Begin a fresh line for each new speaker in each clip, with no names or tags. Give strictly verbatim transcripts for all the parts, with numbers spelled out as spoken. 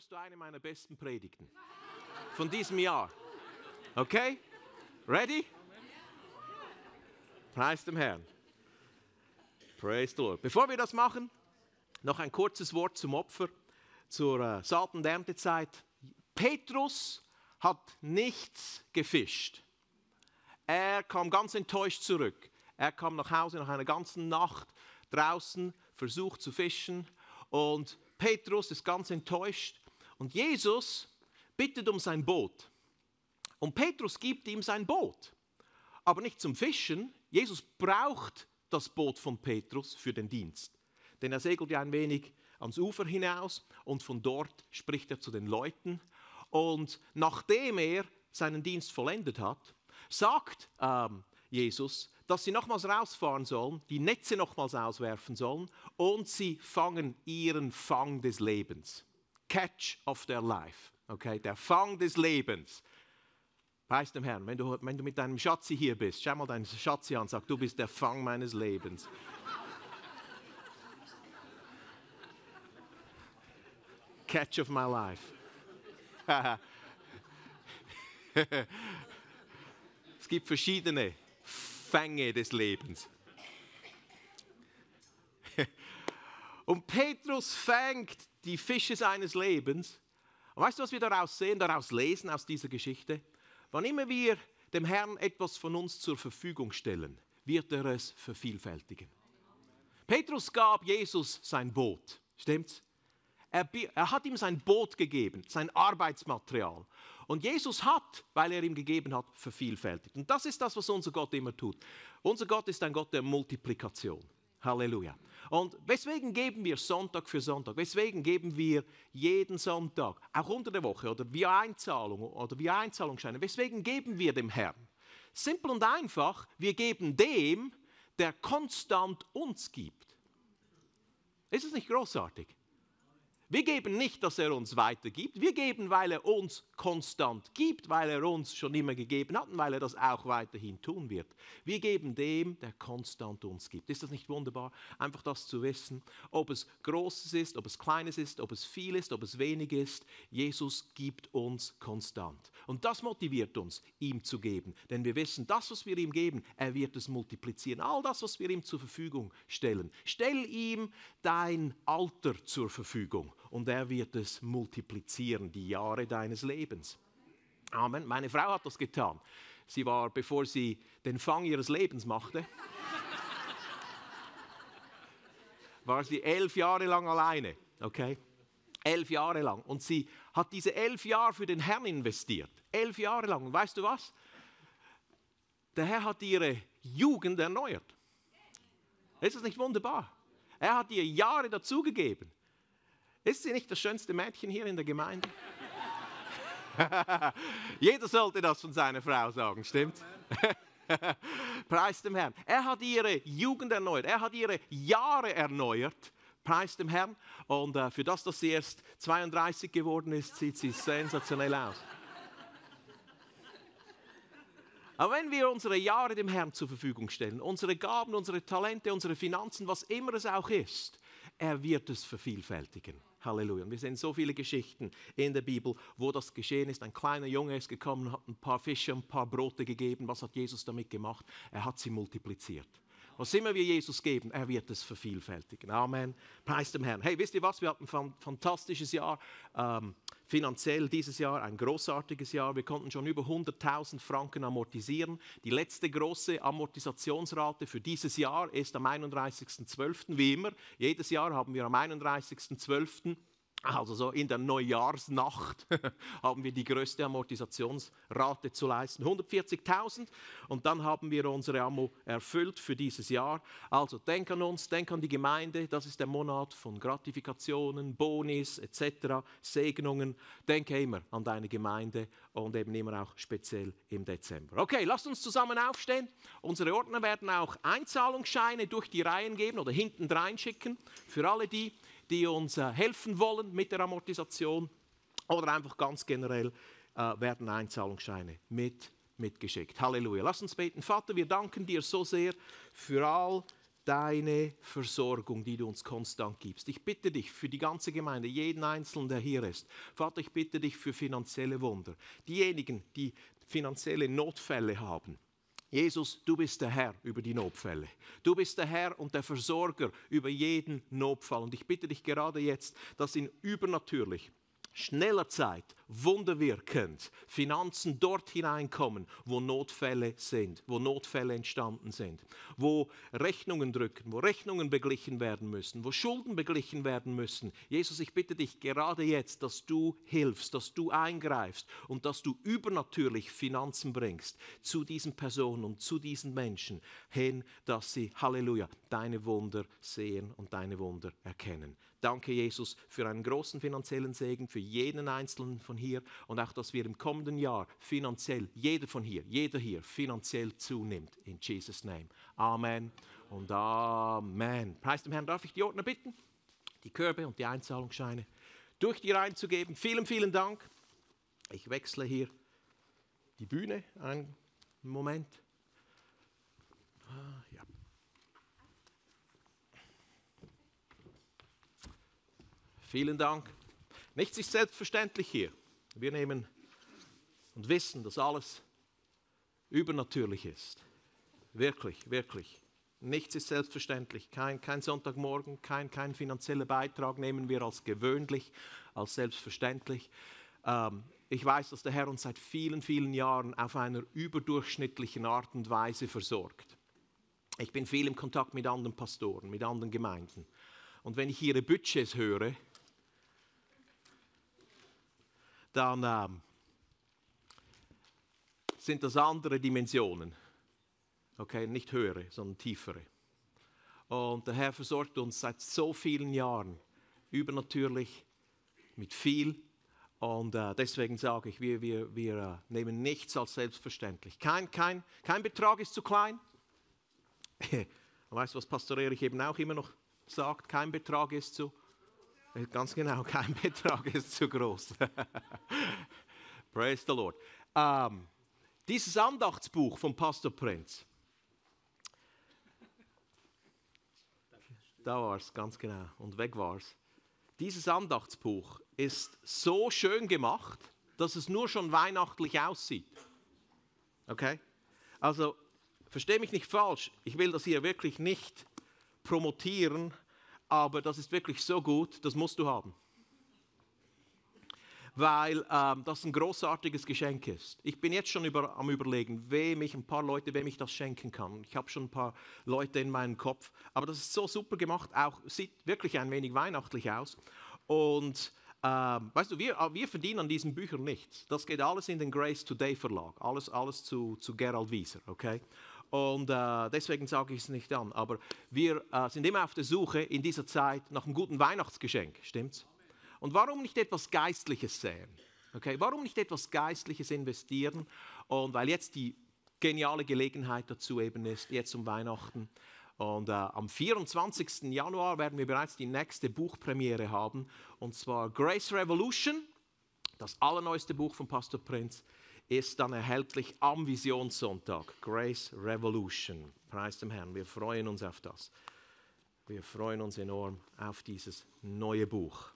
hörst du eine meiner besten Predigten von diesem Jahr. Okay? Ready? Preis dem Herrn. Praise the Lord. Bevor wir das machen, noch ein kurzes Wort zum Opfer, zur äh, Saat- und Erntezeit. Petrus hat nichts gefischt. Er kam ganz enttäuscht zurück. Er kam nach Hause nach einer ganzen Nacht draußen, versucht zu fischen. Und Petrus ist ganz enttäuscht. Und Jesus bittet um sein Boot. Und Petrus gibt ihm sein Boot. Aber nicht zum Fischen. Jesus braucht das Boot von Petrus für den Dienst. Denn er segelt ja ein wenig ans Ufer hinaus und von dort spricht er zu den Leuten. Und nachdem er seinen Dienst vollendet hat, sagt ähm, Jesus, dass sie nochmals rausfahren sollen, die Netze nochmals auswerfen sollen und sie fangen ihren Fang des Lebens. Catch of their life. Okay, der Fang des Lebens. Preis dem Herrn, wenn du, wenn du mit deinem Schatzi hier bist, schau mal deinen Schatzi an und sag, du bist der Fang meines Lebens. Catch of my life. Es gibt verschiedene Fänge des Lebens. Und Petrus fängt die Fische seines Lebens. Und weißt du, was wir daraus sehen, daraus lesen aus dieser Geschichte? Wann immer wir dem Herrn etwas von uns zur Verfügung stellen, wird er es vervielfältigen. Petrus gab Jesus sein Boot, stimmt's? Er, er hat ihm sein Boot gegeben, sein Arbeitsmaterial. Und Jesus hat, weil er ihm gegeben hat, vervielfältigt. Und das ist das, was unser Gott immer tut. Unser Gott ist ein Gott der Multiplikation. Halleluja. Und weswegen geben wir Sonntag für Sonntag? Weswegen geben wir jeden Sonntag, auch unter der Woche oder via Einzahlung oder via Einzahlungsscheine? Weswegen geben wir dem Herrn? Simpel und einfach, wir geben dem, der konstant uns gibt. Ist es nicht großartig? Wir geben nicht, dass er uns weitergibt. Wir geben, weil er uns konstant gibt, weil er uns schon immer gegeben hat und weil er das auch weiterhin tun wird. Wir geben dem, der konstant uns gibt. Ist das nicht wunderbar? Einfach das zu wissen, ob es Großes ist, ob es Kleines ist, ob es viel ist, ob es wenig ist. Jesus gibt uns konstant. Und das motiviert uns, ihm zu geben. Denn wir wissen, das, was wir ihm geben, er wird es multiplizieren. All das, was wir ihm zur Verfügung stellen. Stell ihm dein Alter zur Verfügung. Und er wird es multiplizieren, die Jahre deines Lebens. Amen. Meine Frau hat das getan. Sie war, bevor sie den Fang ihres Lebens machte, war sie elf Jahre lang alleine. Okay? Elf Jahre lang. Und sie hat diese elf Jahre für den Herrn investiert. Elf Jahre lang. Und weißt du was? Der Herr hat ihre Jugend erneuert. Ist das nicht wunderbar? Er hat ihr Jahre dazugegeben. Ist sie nicht das schönste Mädchen hier in der Gemeinde? Jeder sollte das von seiner Frau sagen, stimmt? Preis dem Herrn. Er hat ihre Jugend erneuert, er hat ihre Jahre erneuert. Preis dem Herrn. Und äh, für das, dass sie erst zweiunddreißig geworden ist, sieht sie sensationell aus. Aber wenn wir unsere Jahre dem Herrn zur Verfügung stellen, unsere Gaben, unsere Talente, unsere Finanzen, was immer es auch ist, er wird es vervielfältigen. Halleluja. Und wir sehen so viele Geschichten in der Bibel, wo das geschehen ist. Ein kleiner Junge ist gekommen, hat ein paar Fische, ein paar Brote gegeben. Was hat Jesus damit gemacht? Er hat sie multipliziert. Was immer wir Jesus geben, er wird es vervielfältigen. Amen. Preis dem Herrn. Hey, wisst ihr was? Wir hatten ein fantastisches Jahr. Ähm, finanziell dieses Jahr ein großartiges Jahr. Wir konnten schon über hunderttausend Franken amortisieren. Die letzte große Amortisationsrate für dieses Jahr ist am einunddreißigsten zwölften Wie immer. Jedes Jahr haben wir am einunddreißigsten zwölften Also so in der Neujahrsnacht haben wir die größte Amortisationsrate zu leisten, hundertvierzigtausend. Und dann haben wir unsere Ammo erfüllt für dieses Jahr. Also denk an uns, denk an die Gemeinde. Das ist der Monat von Gratifikationen, Bonis et cetera, Segnungen. Denke immer an deine Gemeinde und eben immer auch speziell im Dezember. Okay, lasst uns zusammen aufstehen. Unsere Ordner werden auch Einzahlungsscheine durch die Reihen geben oder hinten rein schicken für alle die, die uns äh, helfen wollen mit der Amortisation oder einfach ganz generell äh, werden Einzahlungsscheine mit, mitgeschickt. Halleluja. Lass uns beten. Vater, wir danken dir so sehr für all deine Versorgung, die du uns konstant gibst. Ich bitte dich für die ganze Gemeinde, jeden Einzelnen, der hier ist. Vater, ich bitte dich für finanzielle Wunder. Diejenigen, die finanzielle Notfälle haben. Jesus, du bist der Herr über die Notfälle. Du bist der Herr und der Versorger über jeden Notfall. Und ich bitte dich gerade jetzt, dass in übernatürlich schneller Zeit, wunderwirkend, Finanzen dort hineinkommen, wo Notfälle sind, wo Notfälle entstanden sind, wo Rechnungen drücken, wo Rechnungen beglichen werden müssen, wo Schulden beglichen werden müssen. Jesus, ich bitte dich gerade jetzt, dass du hilfst, dass du eingreifst und dass du übernatürlich Finanzen bringst zu diesen Personen und zu diesen Menschen hin, dass sie, Halleluja, deine Wunder sehen und deine Wunder erkennen. Danke, Jesus, für einen großen finanziellen Segen für jeden Einzelnen von hier und auch, dass wir im kommenden Jahr finanziell, jeder von hier, jeder hier finanziell zunimmt. In Jesus' Name. Amen und Amen. Preis dem Herrn. Darf ich die Ordner bitten, die Körbe und die Einzahlungsscheine durch die reinzugeben? Vielen, vielen Dank. Ich wechsle hier die Bühne einen Moment. Ah, ja. Vielen Dank. Nichts ist selbstverständlich hier. Wir nehmen und wissen, dass alles übernatürlich ist. Wirklich, wirklich. Nichts ist selbstverständlich. Kein, kein Sonntagmorgen, kein, kein finanzieller Beitrag nehmen wir als gewöhnlich, als selbstverständlich. Ähm, ich weiß, dass der Herr uns seit vielen, vielen Jahren auf einer überdurchschnittlichen Art und Weise versorgt. Ich bin viel im Kontakt mit anderen Pastoren, mit anderen Gemeinden. Und wenn ich ihre Budgets höre, dann ähm, sind das andere Dimensionen. Okay, nicht höhere, sondern tiefere. Und der Herr versorgt uns seit so vielen Jahren übernatürlich mit viel. Und äh, deswegen sage ich, wir, wir, wir äh, nehmen nichts als selbstverständlich. Kein, kein, kein Betrag ist zu klein. Weißt du, was Pastor Erich eben auch immer noch sagt? Kein Betrag ist zu Ganz genau, kein Betrag ist zu groß. Praise the Lord. Ähm, dieses Andachtsbuch von Pastor Prinz. Da war es, ganz genau. Und weg war es. Dieses Andachtsbuch ist so schön gemacht, dass es nur schon weihnachtlich aussieht. Okay? Also, verstehe mich nicht falsch. Ich will das hier wirklich nicht promotieren. Aber das ist wirklich so gut, das musst du haben. Weil ähm, das ein großartiges Geschenk ist. Ich bin jetzt schon über, am Überlegen, wem ich ein paar Leute, wem ich das schenken kann. Ich habe schon ein paar Leute in meinem Kopf. Aber das ist so super gemacht, auch sieht wirklich ein wenig weihnachtlich aus. Und ähm, weißt du, wir, wir verdienen an diesen Büchern nichts. Das geht alles in den Grace Today Verlag. Alles, alles zu, zu Gerald Wieser, okay? Und äh, deswegen sage ich es nicht an. Aber wir äh, sind immer auf der Suche in dieser Zeit nach einem guten Weihnachtsgeschenk, stimmt's? Und warum nicht etwas Geistliches säen? Okay? Warum nicht etwas Geistliches investieren? Und weil jetzt die geniale Gelegenheit dazu eben ist, jetzt um Weihnachten. Und äh, am vierundzwanzigsten Januar werden wir bereits die nächste Buchpremiere haben. Und zwar Grace Revolution, das allerneueste Buch von Pastor Prinz, ist dann erhältlich am Visionssonntag. Grace Revolution. Preis dem Herrn. Wir freuen uns auf das. Wir freuen uns enorm auf dieses neue Buch.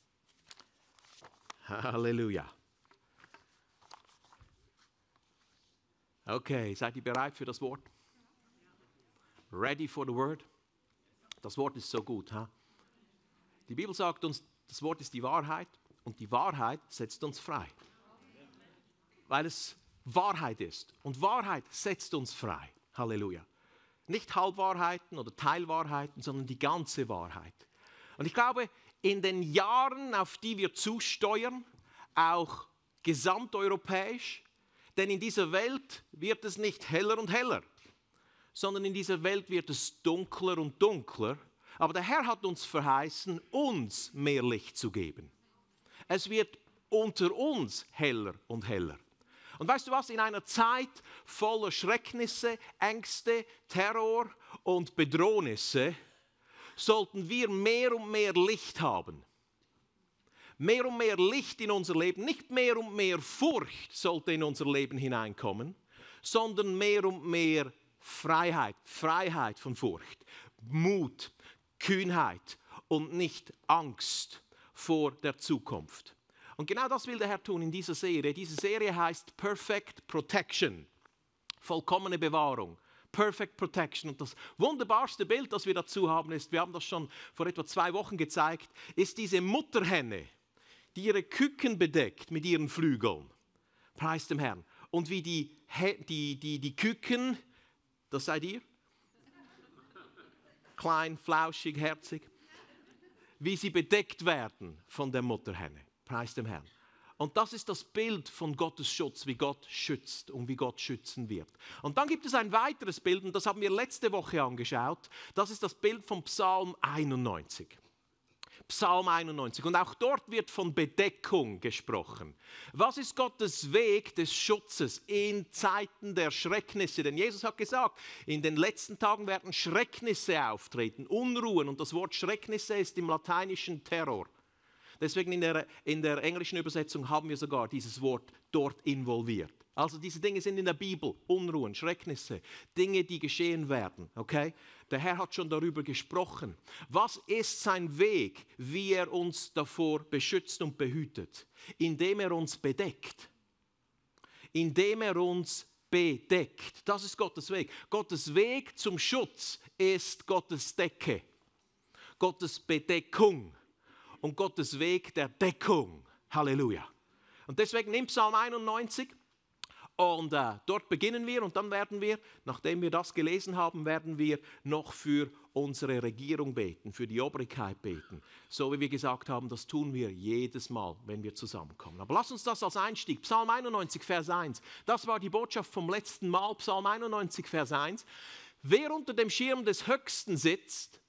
Halleluja. Okay, seid ihr bereit für das Wort? Ready for the word? Das Wort ist so gut. Huh? Die Bibel sagt uns, das Wort ist die Wahrheit und die Wahrheit setzt uns frei. Weil es Wahrheit ist. Und Wahrheit setzt uns frei. Halleluja. Nicht Halbwahrheiten oder Teilwahrheiten, sondern die ganze Wahrheit. Und ich glaube, in den Jahren, auf die wir zusteuern, auch gesamteuropäisch, denn in dieser Welt wird es nicht heller und heller, sondern in dieser Welt wird es dunkler und dunkler. Aber der Herr hat uns verheißen, uns mehr Licht zu geben. Es wird unter uns heller und heller. Und weißt du was, in einer Zeit voller Schrecknisse, Ängste, Terror und Bedrohnisse sollten wir mehr und mehr Licht haben. Mehr und mehr Licht in unser Leben, nicht mehr und mehr Furcht sollte in unser Leben hineinkommen, sondern mehr und mehr Freiheit, Freiheit von Furcht. Mut, Kühnheit und nicht Angst vor der Zukunft. Und genau das will der Herr tun in dieser Serie. Diese Serie heißt Perfect Protection, vollkommene Bewahrung. Perfect Protection. Und das wunderbarste Bild, das wir dazu haben, ist, wir haben das schon vor etwa zwei Wochen gezeigt, ist diese Mutterhenne, die ihre Küken bedeckt mit ihren Flügeln. Preis dem Herrn. Und wie die, die, die, die Küken, das seid ihr? Klein, flauschig, herzig. Wie sie bedeckt werden von der Mutterhenne. Preis dem Herrn. Und das ist das Bild von Gottes Schutz, wie Gott schützt und wie Gott schützen wird. Und dann gibt es ein weiteres Bild, und das haben wir letzte Woche angeschaut. Das ist das Bild von Psalm einundneunzig. Psalm einundneunzig. Und auch dort wird von Bedeckung gesprochen. Was ist Gottes Weg des Schutzes in Zeiten der Schrecknisse? Denn Jesus hat gesagt, in den letzten Tagen werden Schrecknisse auftreten, Unruhen. Und das Wort Schrecknisse ist im Lateinischen Terror. Deswegen in der, in der englischen Übersetzung haben wir sogar dieses Wort dort involviert. Also diese Dinge sind in der Bibel, Unruhen, Schrecknisse, Dinge, die geschehen werden. Okay? Der Herr hat schon darüber gesprochen. Was ist sein Weg, wie er uns davor beschützt und behütet? Indem er uns bedeckt. Indem er uns bedeckt. Das ist Gottes Weg. Gottes Weg zum Schutz ist Gottes Decke. Gottes Bedeckung. Und Gottes Weg der Deckung. Halleluja. Und deswegen nimmt Psalm einundneunzig und äh, dort beginnen wir und dann werden wir, nachdem wir das gelesen haben, werden wir noch für unsere Regierung beten, für die Obrigkeit beten. So wie wir gesagt haben, das tun wir jedes Mal, wenn wir zusammenkommen. Aber lass uns das als Einstieg. Psalm einundneunzig, Vers eins. Das war die Botschaft vom letzten Mal. Psalm einundneunzig, Vers eins. Wer unter dem Schirm des Höchsten sitzt,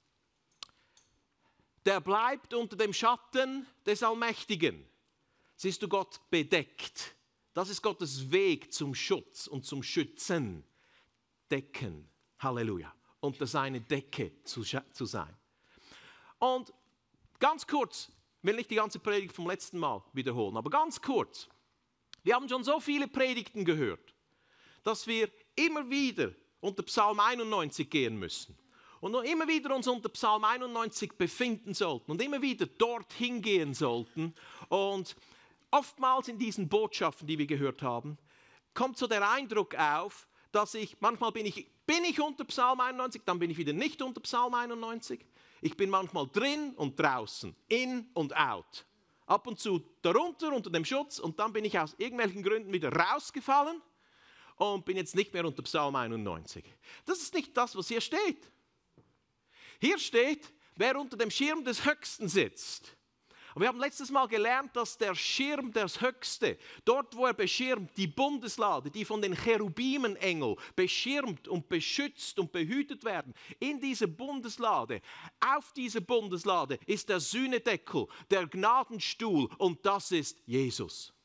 der bleibt unter dem Schatten des Allmächtigen. Siehst du, Gott bedeckt. Das ist Gottes Weg zum Schutz und zum Schützen. Decken. Halleluja. Unter seine Decke zu, zu sein. Und ganz kurz, ich will nicht die ganze Predigt vom letzten Mal wiederholen, aber ganz kurz. Wir haben schon so viele Predigten gehört, dass wir immer wieder unter Psalm einundneunzig gehen müssen. Und noch immer wieder uns unter Psalm einundneunzig befinden sollten und immer wieder dorthin gehen sollten. Und oftmals in diesen Botschaften, die wir gehört haben, kommt so der Eindruck auf, dass ich, manchmal bin ich, bin ich unter Psalm einundneunzig, dann bin ich wieder nicht unter Psalm einundneunzig. Ich bin manchmal drin und draußen, in und out. Ab und zu darunter, unter dem Schutz, und dann bin ich aus irgendwelchen Gründen wieder rausgefallen und bin jetzt nicht mehr unter Psalm einundneunzig. Das ist nicht das, was hier steht. Hier steht, wer unter dem Schirm des Höchsten sitzt. Und wir haben letztes Mal gelernt, dass der Schirm des Höchste, dort wo er beschirmt, die Bundeslade, die von den Cherubimenengel beschirmt und beschützt und behütet werden, in diese Bundeslade, auf diese Bundeslade ist der Sühnedeckel, der Gnadenstuhl, und das ist Jesus.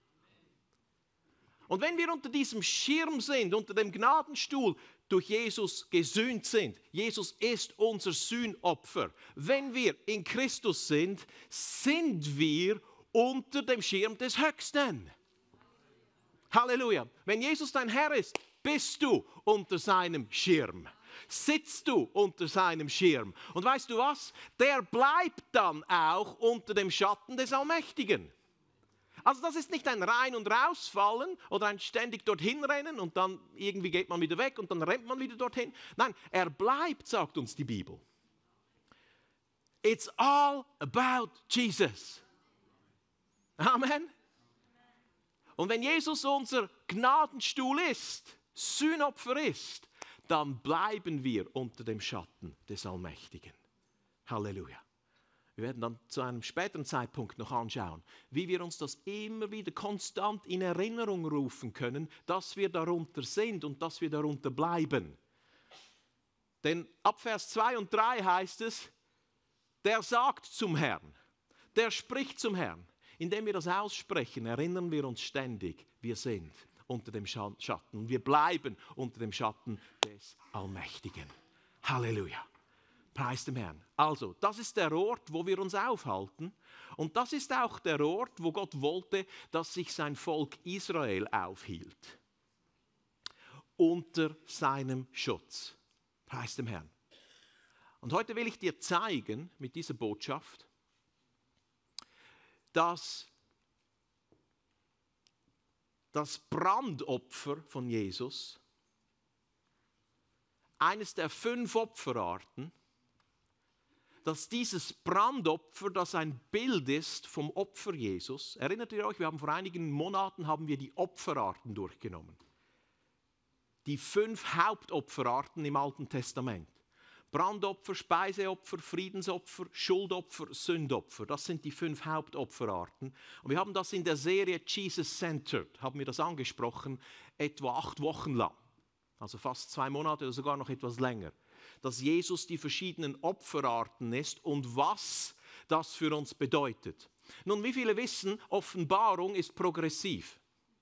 Und wenn wir unter diesem Schirm sind, unter dem Gnadenstuhl, durch Jesus gesühnt sind. Jesus ist unser Sühnopfer. Wenn wir in Christus sind, sind wir unter dem Schirm des Höchsten. Halleluja. Wenn Jesus dein Herr ist, bist du unter seinem Schirm. Sitzt du unter seinem Schirm. Und weißt du was? Der bleibt dann auch unter dem Schatten des Allmächtigen. Also das ist nicht ein Rein- und Rausfallen oder ein ständig dorthin rennen und dann irgendwie geht man wieder weg und dann rennt man wieder dorthin. Nein, er bleibt, sagt uns die Bibel. It's all about Jesus. Amen. Und wenn Jesus unser Gnadenstuhl ist, Sühnopfer ist, dann bleiben wir unter dem Schatten des Allmächtigen. Halleluja. Wir werden dann zu einem späteren Zeitpunkt noch anschauen, wie wir uns das immer wieder konstant in Erinnerung rufen können, dass wir darunter sind und dass wir darunter bleiben. Denn ab Vers zwei und drei heißt es, der sagt zum Herrn, der spricht zum Herrn. Indem wir das aussprechen, erinnern wir uns ständig, wir sind unter dem Schatten und wir bleiben unter dem Schatten des Allmächtigen. Halleluja. Preis dem Herrn. Also, das ist der Ort, wo wir uns aufhalten. Und das ist auch der Ort, wo Gott wollte, dass sich sein Volk Israel aufhielt. Unter seinem Schutz. Preis dem Herrn. Und heute will ich dir zeigen, mit dieser Botschaft, dass das Brandopfer von Jesus, eines der fünf Opferarten, dass dieses Brandopfer, das ein Bild ist vom Opfer Jesus, erinnert ihr euch, wir haben vor einigen Monaten haben wir die Opferarten durchgenommen. Die fünf Hauptopferarten im Alten Testament. Brandopfer, Speiseopfer, Friedensopfer, Schuldopfer, Sündopfer. Das sind die fünf Hauptopferarten. Und wir haben das in der Serie Jesus Centered, haben wir das angesprochen, etwa acht Wochen lang. Also fast zwei Monate oder sogar noch etwas länger. Dass Jesus die verschiedenen Opferarten ist und was das für uns bedeutet. Nun, wie viele wissen, Offenbarung ist progressiv,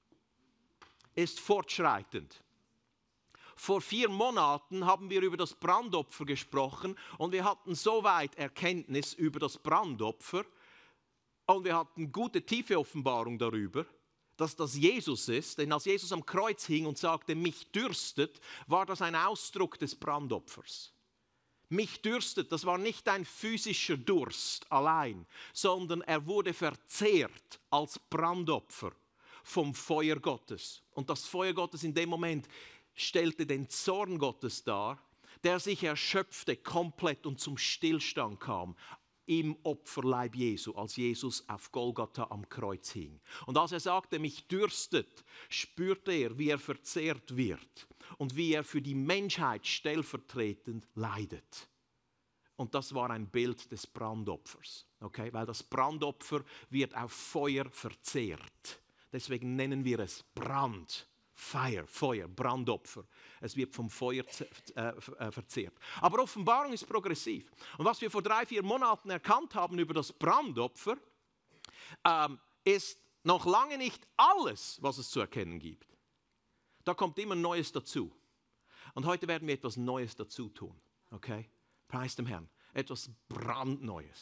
ist fortschreitend. Vor vier Monaten haben wir über das Brandopfer gesprochen und wir hatten soweit Erkenntnis über das Brandopfer und wir hatten gute tiefe Offenbarung darüber, dass das Jesus ist. Denn als Jesus am Kreuz hing und sagte, mich dürstet, war das ein Ausdruck des Brandopfers. Mich dürstet, das war nicht ein physischer Durst allein, sondern er wurde verzehrt als Brandopfer vom Feuer Gottes. Und das Feuer Gottes in dem Moment stellte den Zorn Gottes dar, der sich erschöpfte komplett und zum Stillstand kam im Opferleib Jesu, als Jesus auf Golgatha am Kreuz hing. Und als er sagte, mich dürstet, spürte er, wie er verzehrt wird und wie er für die Menschheit stellvertretend leidet. Und das war ein Bild des Brandopfers, okay? Weil das Brandopfer wird auf Feuer verzehrt. Deswegen nennen wir es Brand. Fire, Feuer, Brandopfer. Es wird vom Feuer äh, verzehrt. Aber Offenbarung ist progressiv. Und was wir vor drei, vier Monaten erkannt haben über das Brandopfer, ähm, ist noch lange nicht alles, was es zu erkennen gibt. Da kommt immer Neues dazu. Und heute werden wir etwas Neues dazu tun. Okay? Preis dem Herrn. Etwas brandneues.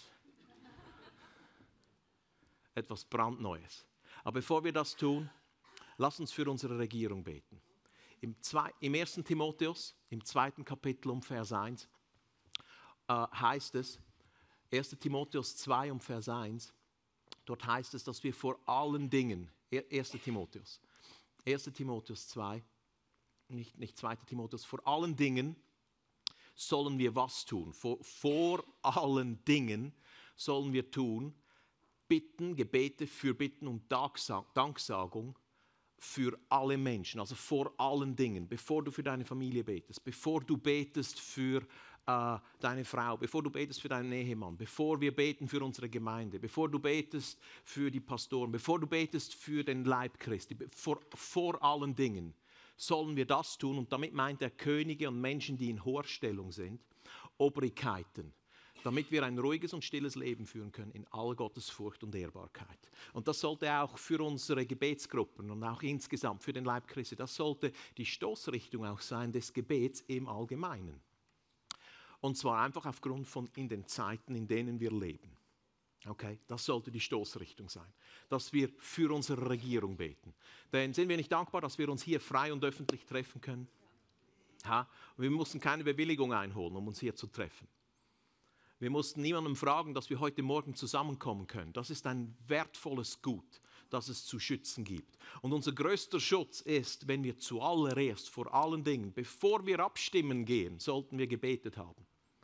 Etwas brandneues. Aber bevor wir das tun, lass uns für unsere Regierung beten. Im, zwei, im ersten Timotheus, im zweiten Kapitel um Vers eins, äh, heißt es, erster Timotheus zwei um Vers eins, dort heißt es, dass wir vor allen Dingen, erster Timotheus, erster Timotheus zwei, nicht, nicht zweiter Timotheus, vor allen Dingen sollen wir was tun? Vor, vor allen Dingen sollen wir tun, Bitten, Gebete, Fürbitten und Danksagung für alle Menschen, also vor allen Dingen, bevor du für deine Familie betest, bevor du betest für äh, deine Frau, bevor du betest für deinen Ehemann, bevor wir beten für unsere Gemeinde, bevor du betest für die Pastoren, bevor du betest für den Leib Christi, vor, vor allen Dingen sollen wir das tun. Und damit meint er Könige und Menschen, die in hoher Stellung sind, Obrigkeiten, damit wir ein ruhiges und stilles Leben führen können in aller Gottesfurcht und Ehrbarkeit. Und das sollte auch für unsere Gebetsgruppen und auch insgesamt für den Leib Christi, das sollte die Stoßrichtung auch sein des Gebets im Allgemeinen. Und zwar einfach aufgrund von in den Zeiten, in denen wir leben. Okay, das sollte die Stoßrichtung sein, dass wir für unsere Regierung beten. Denn sind wir nicht dankbar, dass wir uns hier frei und öffentlich treffen können? Ja, wir mussten keine Bewilligung einholen, um uns hier zu treffen. Wir mussten niemandem fragen, dass wir heute Morgen zusammenkommen können. Das ist ein wertvolles Gut, das es zu schützen gibt. Und unser größter Schutz ist, wenn wir zuallererst, vor allen Dingen, bevor wir abstimmen gehen, sollten wir gebetet haben.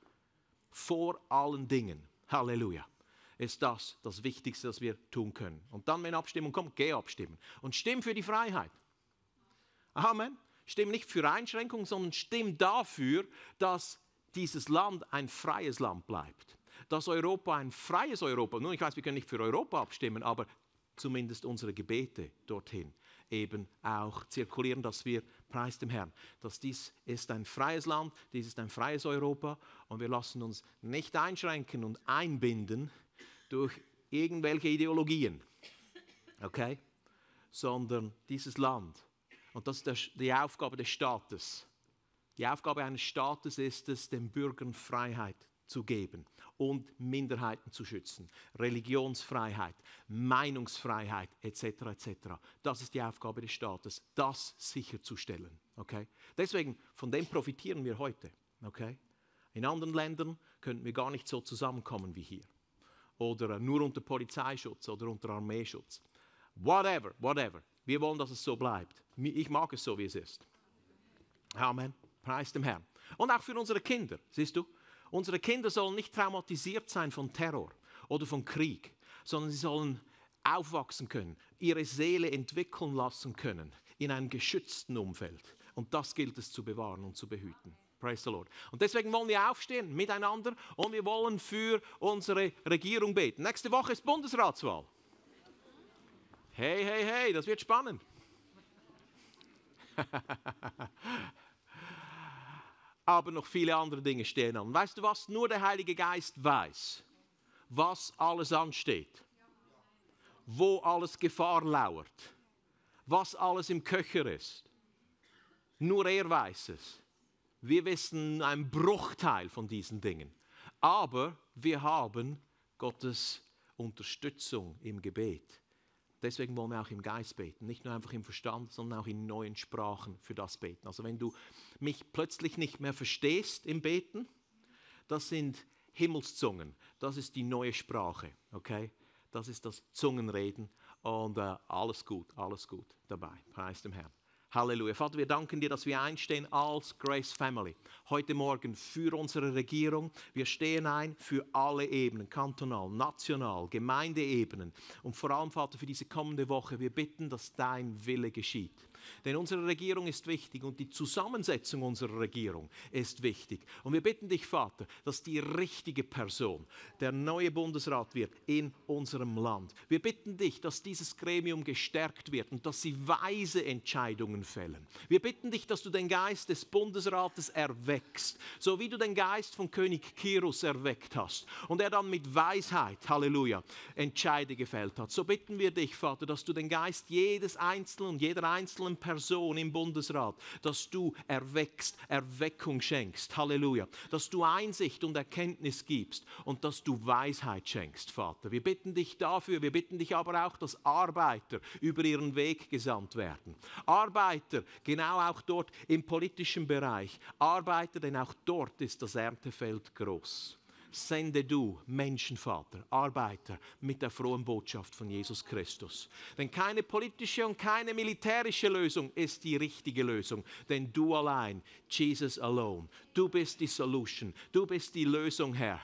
Vor allen Dingen, Halleluja, ist das das Wichtigste, das wir tun können. Und dann, wenn Abstimmung kommt, geh abstimmen. Und stimm für die Freiheit. Amen. Stimm nicht für Einschränkungen, sondern stimm dafür, dass dieses Land ein freies Land bleibt. Dass Europa ein freies Europa, nun ich weiß, wir können nicht für Europa abstimmen, aber zumindest unsere Gebete dorthin eben auch zirkulieren, dass wir, preis dem Herrn, dass dies ist ein freies Land, dies ist ein freies Europa und wir lassen uns nicht einschränken und einbinden durch irgendwelche Ideologien, okay? Sondern dieses Land, und das ist die Aufgabe des Staates. Die Aufgabe eines Staates ist es, den Bürgern Freiheit zu geben und Minderheiten zu schützen. Religionsfreiheit, Meinungsfreiheit et cetera et cetera. Das ist die Aufgabe des Staates, das sicherzustellen. Okay? Deswegen, von dem profitieren wir heute. Okay? In anderen Ländern könnten wir gar nicht so zusammenkommen wie hier. Oder nur unter Polizeischutz oder unter Armeeschutz. Whatever, whatever. Wir wollen, dass es so bleibt. Ich mag es so, wie es ist. Amen. Preis dem Herrn. Und auch für unsere Kinder, siehst du? Unsere Kinder sollen nicht traumatisiert sein von Terror oder von Krieg, sondern sie sollen aufwachsen können, ihre Seele entwickeln lassen können in einem geschützten Umfeld. Und das gilt es zu bewahren und zu behüten. Praise the Lord. Und deswegen wollen wir aufstehen miteinander und wir wollen für unsere Regierung beten. Nächste Woche ist Bundesratswahl. Hey, hey, hey, das wird spannend. Aber noch viele andere Dinge stehen an. Weißt du was? Nur der Heilige Geist weiß, was alles ansteht, wo alles Gefahr lauert, was alles im Köcher ist. Nur er weiß es. Wir wissen einen Bruchteil von diesen Dingen. Aber wir haben Gottes Unterstützung im Gebet. Deswegen wollen wir auch im Geist beten. Nicht nur einfach im Verstand, sondern auch in neuen Sprachen für das beten. Also wenn du mich plötzlich nicht mehr verstehst im Beten, das sind Himmelszungen. Das ist die neue Sprache. Okay? Das ist das Zungenreden. Und äh, alles gut, alles gut dabei. Preis dem Herrn. Halleluja. Vater, wir danken dir, dass wir einstehen als Grace Family. Heute Morgen für unsere Regierung. Wir stehen ein für alle Ebenen, kantonal, national, Gemeindeebenen. Und vor allem, Vater, für diese kommende Woche. Wir bitten, dass dein Wille geschieht. Denn unsere Regierung ist wichtig und die Zusammensetzung unserer Regierung ist wichtig. Und wir bitten dich, Vater, dass die richtige Person der neue Bundesrat wird in unserem Land. Wir bitten dich, dass dieses Gremium gestärkt wird und dass sie weise Entscheidungen fällen. Wir bitten dich, dass du den Geist des Bundesrates erweckst, so wie du den Geist von König Kirus erweckt hast und er dann mit Weisheit, Halleluja, Entscheide gefällt hat. So bitten wir dich, Vater, dass du den Geist jedes Einzelnen und jeder einzelnen Person im Bundesrat, dass du erweckst, Erweckung schenkst, Halleluja, dass du Einsicht und Erkenntnis gibst und dass du Weisheit schenkst, Vater. Wir bitten dich dafür, wir bitten dich aber auch, dass Arbeiter über ihren Weg gesandt werden. Arbeiter, genau auch dort im politischen Bereich, Arbeiter, denn auch dort ist das Erntefeld groß. Sende du Menschen, Vater, Arbeiter mit der frohen Botschaft von Jesus Christus. Denn keine politische und keine militärische Lösung ist die richtige Lösung. Denn du allein, Jesus alone, du bist die Solution, du bist die Lösung, Herr.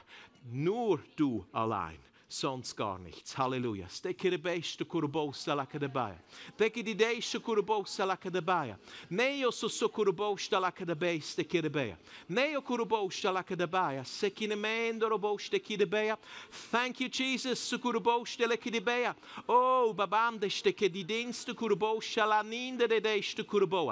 Nur du allein. Sonst gar nichts. Halleluja. Steki de beiste kurubosta laka de baia. Teki di deisha kurubosta laka de baia. Neo sosso kurubosta laka de beiste ki de baia. Neo kurubosta laka de baia. Seki ne mendo robosta ki de baia. Thank you, Jesus. Kurubosta leki de baia. Oh, babande steke di dienste kurubosta la ninde de deiste kuruboa.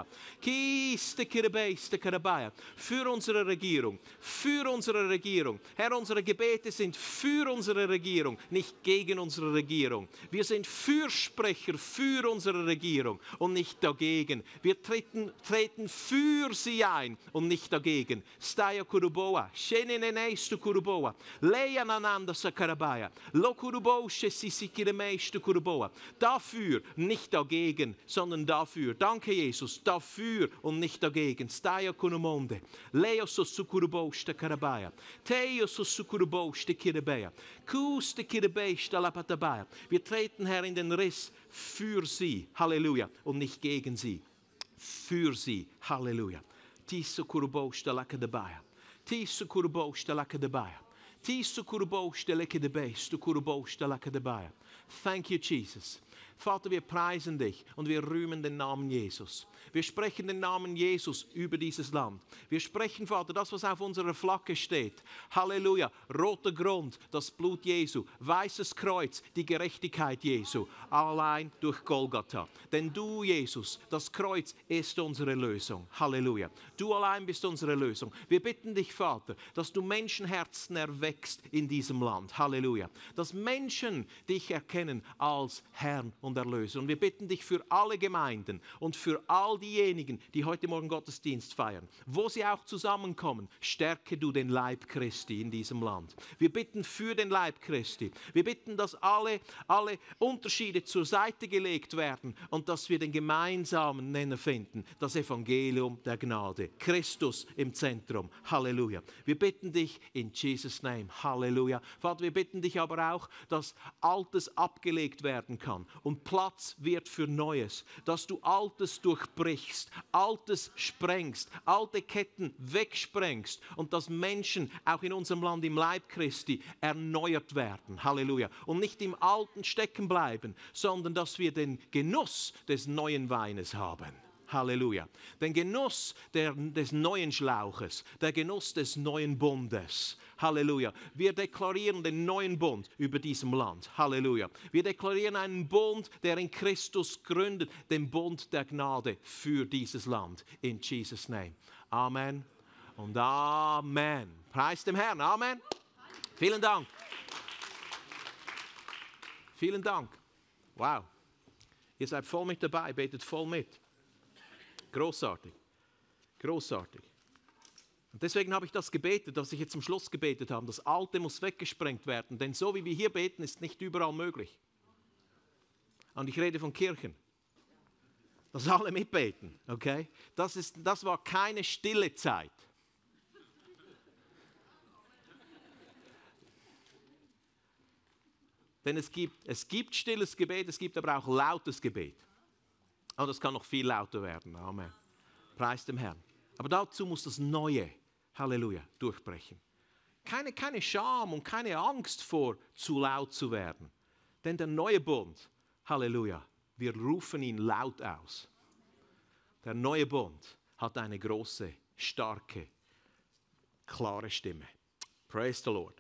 Kiste ki de beiste ki de baia. Für unsere Regierung. Für unsere Regierung. Herr, unsere Gebete sind für unsere Regierung. Nicht gegen unsere Regierung. Wir sind Fürsprecher für unsere Regierung und nicht dagegen. Wir treten, treten für sie ein und nicht dagegen. Staya kuruboa, sheneneneistu kuruboa, leia nananda sakarabaya, lo kuruboshe sisikiremeistu kuruboa. Dafür, nicht dagegen, sondern dafür. Danke, Jesus, dafür und nicht dagegen. Staya kunumonde, leo sosukuruboshte karabaya, teio sosukuruboshte kirabaya, kus wir treten, Herr, in den Riss für sie, Halleluja, und nicht gegen sie, für sie, Halleluja. Tiso kuruboshta lakadabaya, tiso kuruboshta lakadabaya, tiso kuruboshta lekadabestu kuruboshta lakadabaya. Thank you, Jesus. Vater, wir preisen dich und wir rühmen den Namen Jesus. Wir sprechen den Namen Jesus über dieses Land. Wir sprechen, Vater, das, was auf unserer Flagge steht. Halleluja, roter Grund, das Blut Jesu, weißes Kreuz, die Gerechtigkeit Jesu, allein durch Golgatha. Denn du, Jesus, das Kreuz ist unsere Lösung. Halleluja, du allein bist unsere Lösung. Wir bitten dich, Vater, dass du Menschenherzen erweckst in diesem Land. Halleluja, dass Menschen dich erkennen als Herrn und und Erlöser. Und wir bitten dich für alle Gemeinden und für all diejenigen, die heute Morgen Gottesdienst feiern, wo sie auch zusammenkommen, stärke du den Leib Christi in diesem Land. Wir bitten für den Leib Christi. Wir bitten, dass alle, alle Unterschiede zur Seite gelegt werden und dass wir den gemeinsamen Nenner finden, das Evangelium der Gnade. Christus im Zentrum. Halleluja. Wir bitten dich in Jesus' Name. Halleluja. Vater, wir bitten dich aber auch, dass Altes abgelegt werden kann und Platz wird für Neues. Dass du Altes durchbrichst, Altes sprengst, alte Ketten wegsprengst und dass Menschen auch in unserem Land im Leib Christi erneuert werden. Halleluja. Und nicht im Alten stecken bleiben, sondern dass wir den Genuss des neuen Weines haben. Halleluja. Den Genuss der, des neuen Schlauches, der Genuss des neuen Bundes. Halleluja. Wir deklarieren den neuen Bund über diesem Land. Halleluja. Wir deklarieren einen Bund, der in Christus gründet, den Bund der Gnade für dieses Land. In Jesus' Name. Amen und Amen. Preis dem Herrn. Amen. Vielen Dank. Vielen Dank. Wow. Ihr seid voll mit dabei, betet voll mit. Großartig, großartig. Und deswegen habe ich das gebetet, was ich jetzt zum Schluss gebetet habe. Das Alte muss weggesprengt werden, denn so wie wir hier beten, ist nicht überall möglich. Und ich rede von Kirchen. Dass alle mitbeten, okay? Das, ist, das war keine stille Zeit. Denn es gibt, es gibt stilles Gebet, es gibt aber auch lautes Gebet. Und das kann noch viel lauter werden. Amen. Preis dem Herrn. Aber dazu muss das Neue, Halleluja, durchbrechen. Keine, keine Scham und keine Angst vor, zu laut zu werden. Denn der neue Bund, Halleluja, wir rufen ihn laut aus. Der neue Bund hat eine große, starke, klare Stimme. Praise the Lord.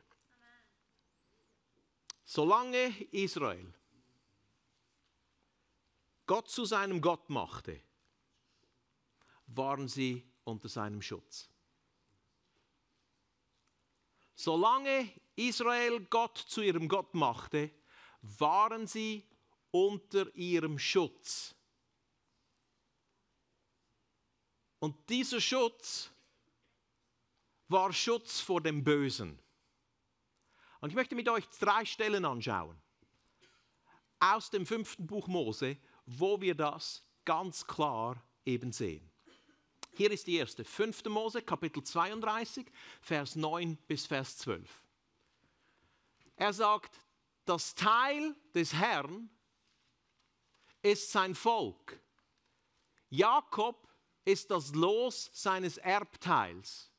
Solange Israel Gott zu seinem Gott machte, waren sie unter seinem Schutz. Solange Israel Gott zu ihrem Gott machte, waren sie unter ihrem Schutz. Und dieser Schutz war Schutz vor dem Bösen. Und ich möchte mit euch drei Stellen anschauen aus dem fünften Buch Mose, wo wir das ganz klar eben sehen. Hier ist die erste, fünfte Mose, Kapitel zweiunddreißig, Vers neun bis Vers zwölf. Er sagt, das Teil des Herrn ist sein Volk. Jakob ist das Los seines Erbteils.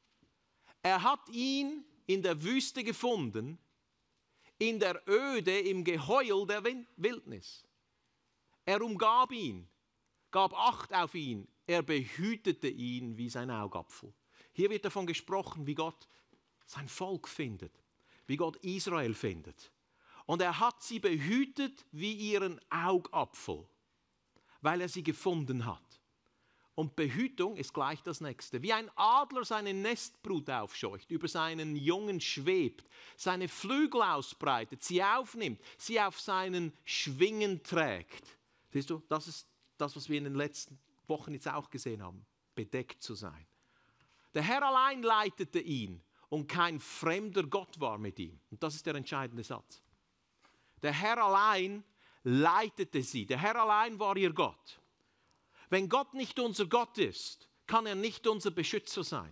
Er hat ihn in der Wüste gefunden, in der Öde, im Geheul der Wildnis. Er umgab ihn, gab Acht auf ihn, er behütete ihn wie sein Augapfel. Hier wird davon gesprochen, wie Gott sein Volk findet, wie Gott Israel findet. Und er hat sie behütet wie ihren Augapfel, weil er sie gefunden hat. Und Behütung ist gleich das Nächste. Wie ein Adler seine Nestbrut aufscheucht, über seinen Jungen schwebt, seine Flügel ausbreitet, sie aufnimmt, sie auf seinen Schwingen trägt. Siehst du, das ist das, was wir in den letzten Wochen jetzt auch gesehen haben, bedeckt zu sein. Der Herr allein leitete ihn und kein fremder Gott war mit ihm. Und das ist der entscheidende Satz. Der Herr allein leitete sie, der Herr allein war ihr Gott. Wenn Gott nicht unser Gott ist, kann er nicht unser Beschützer sein.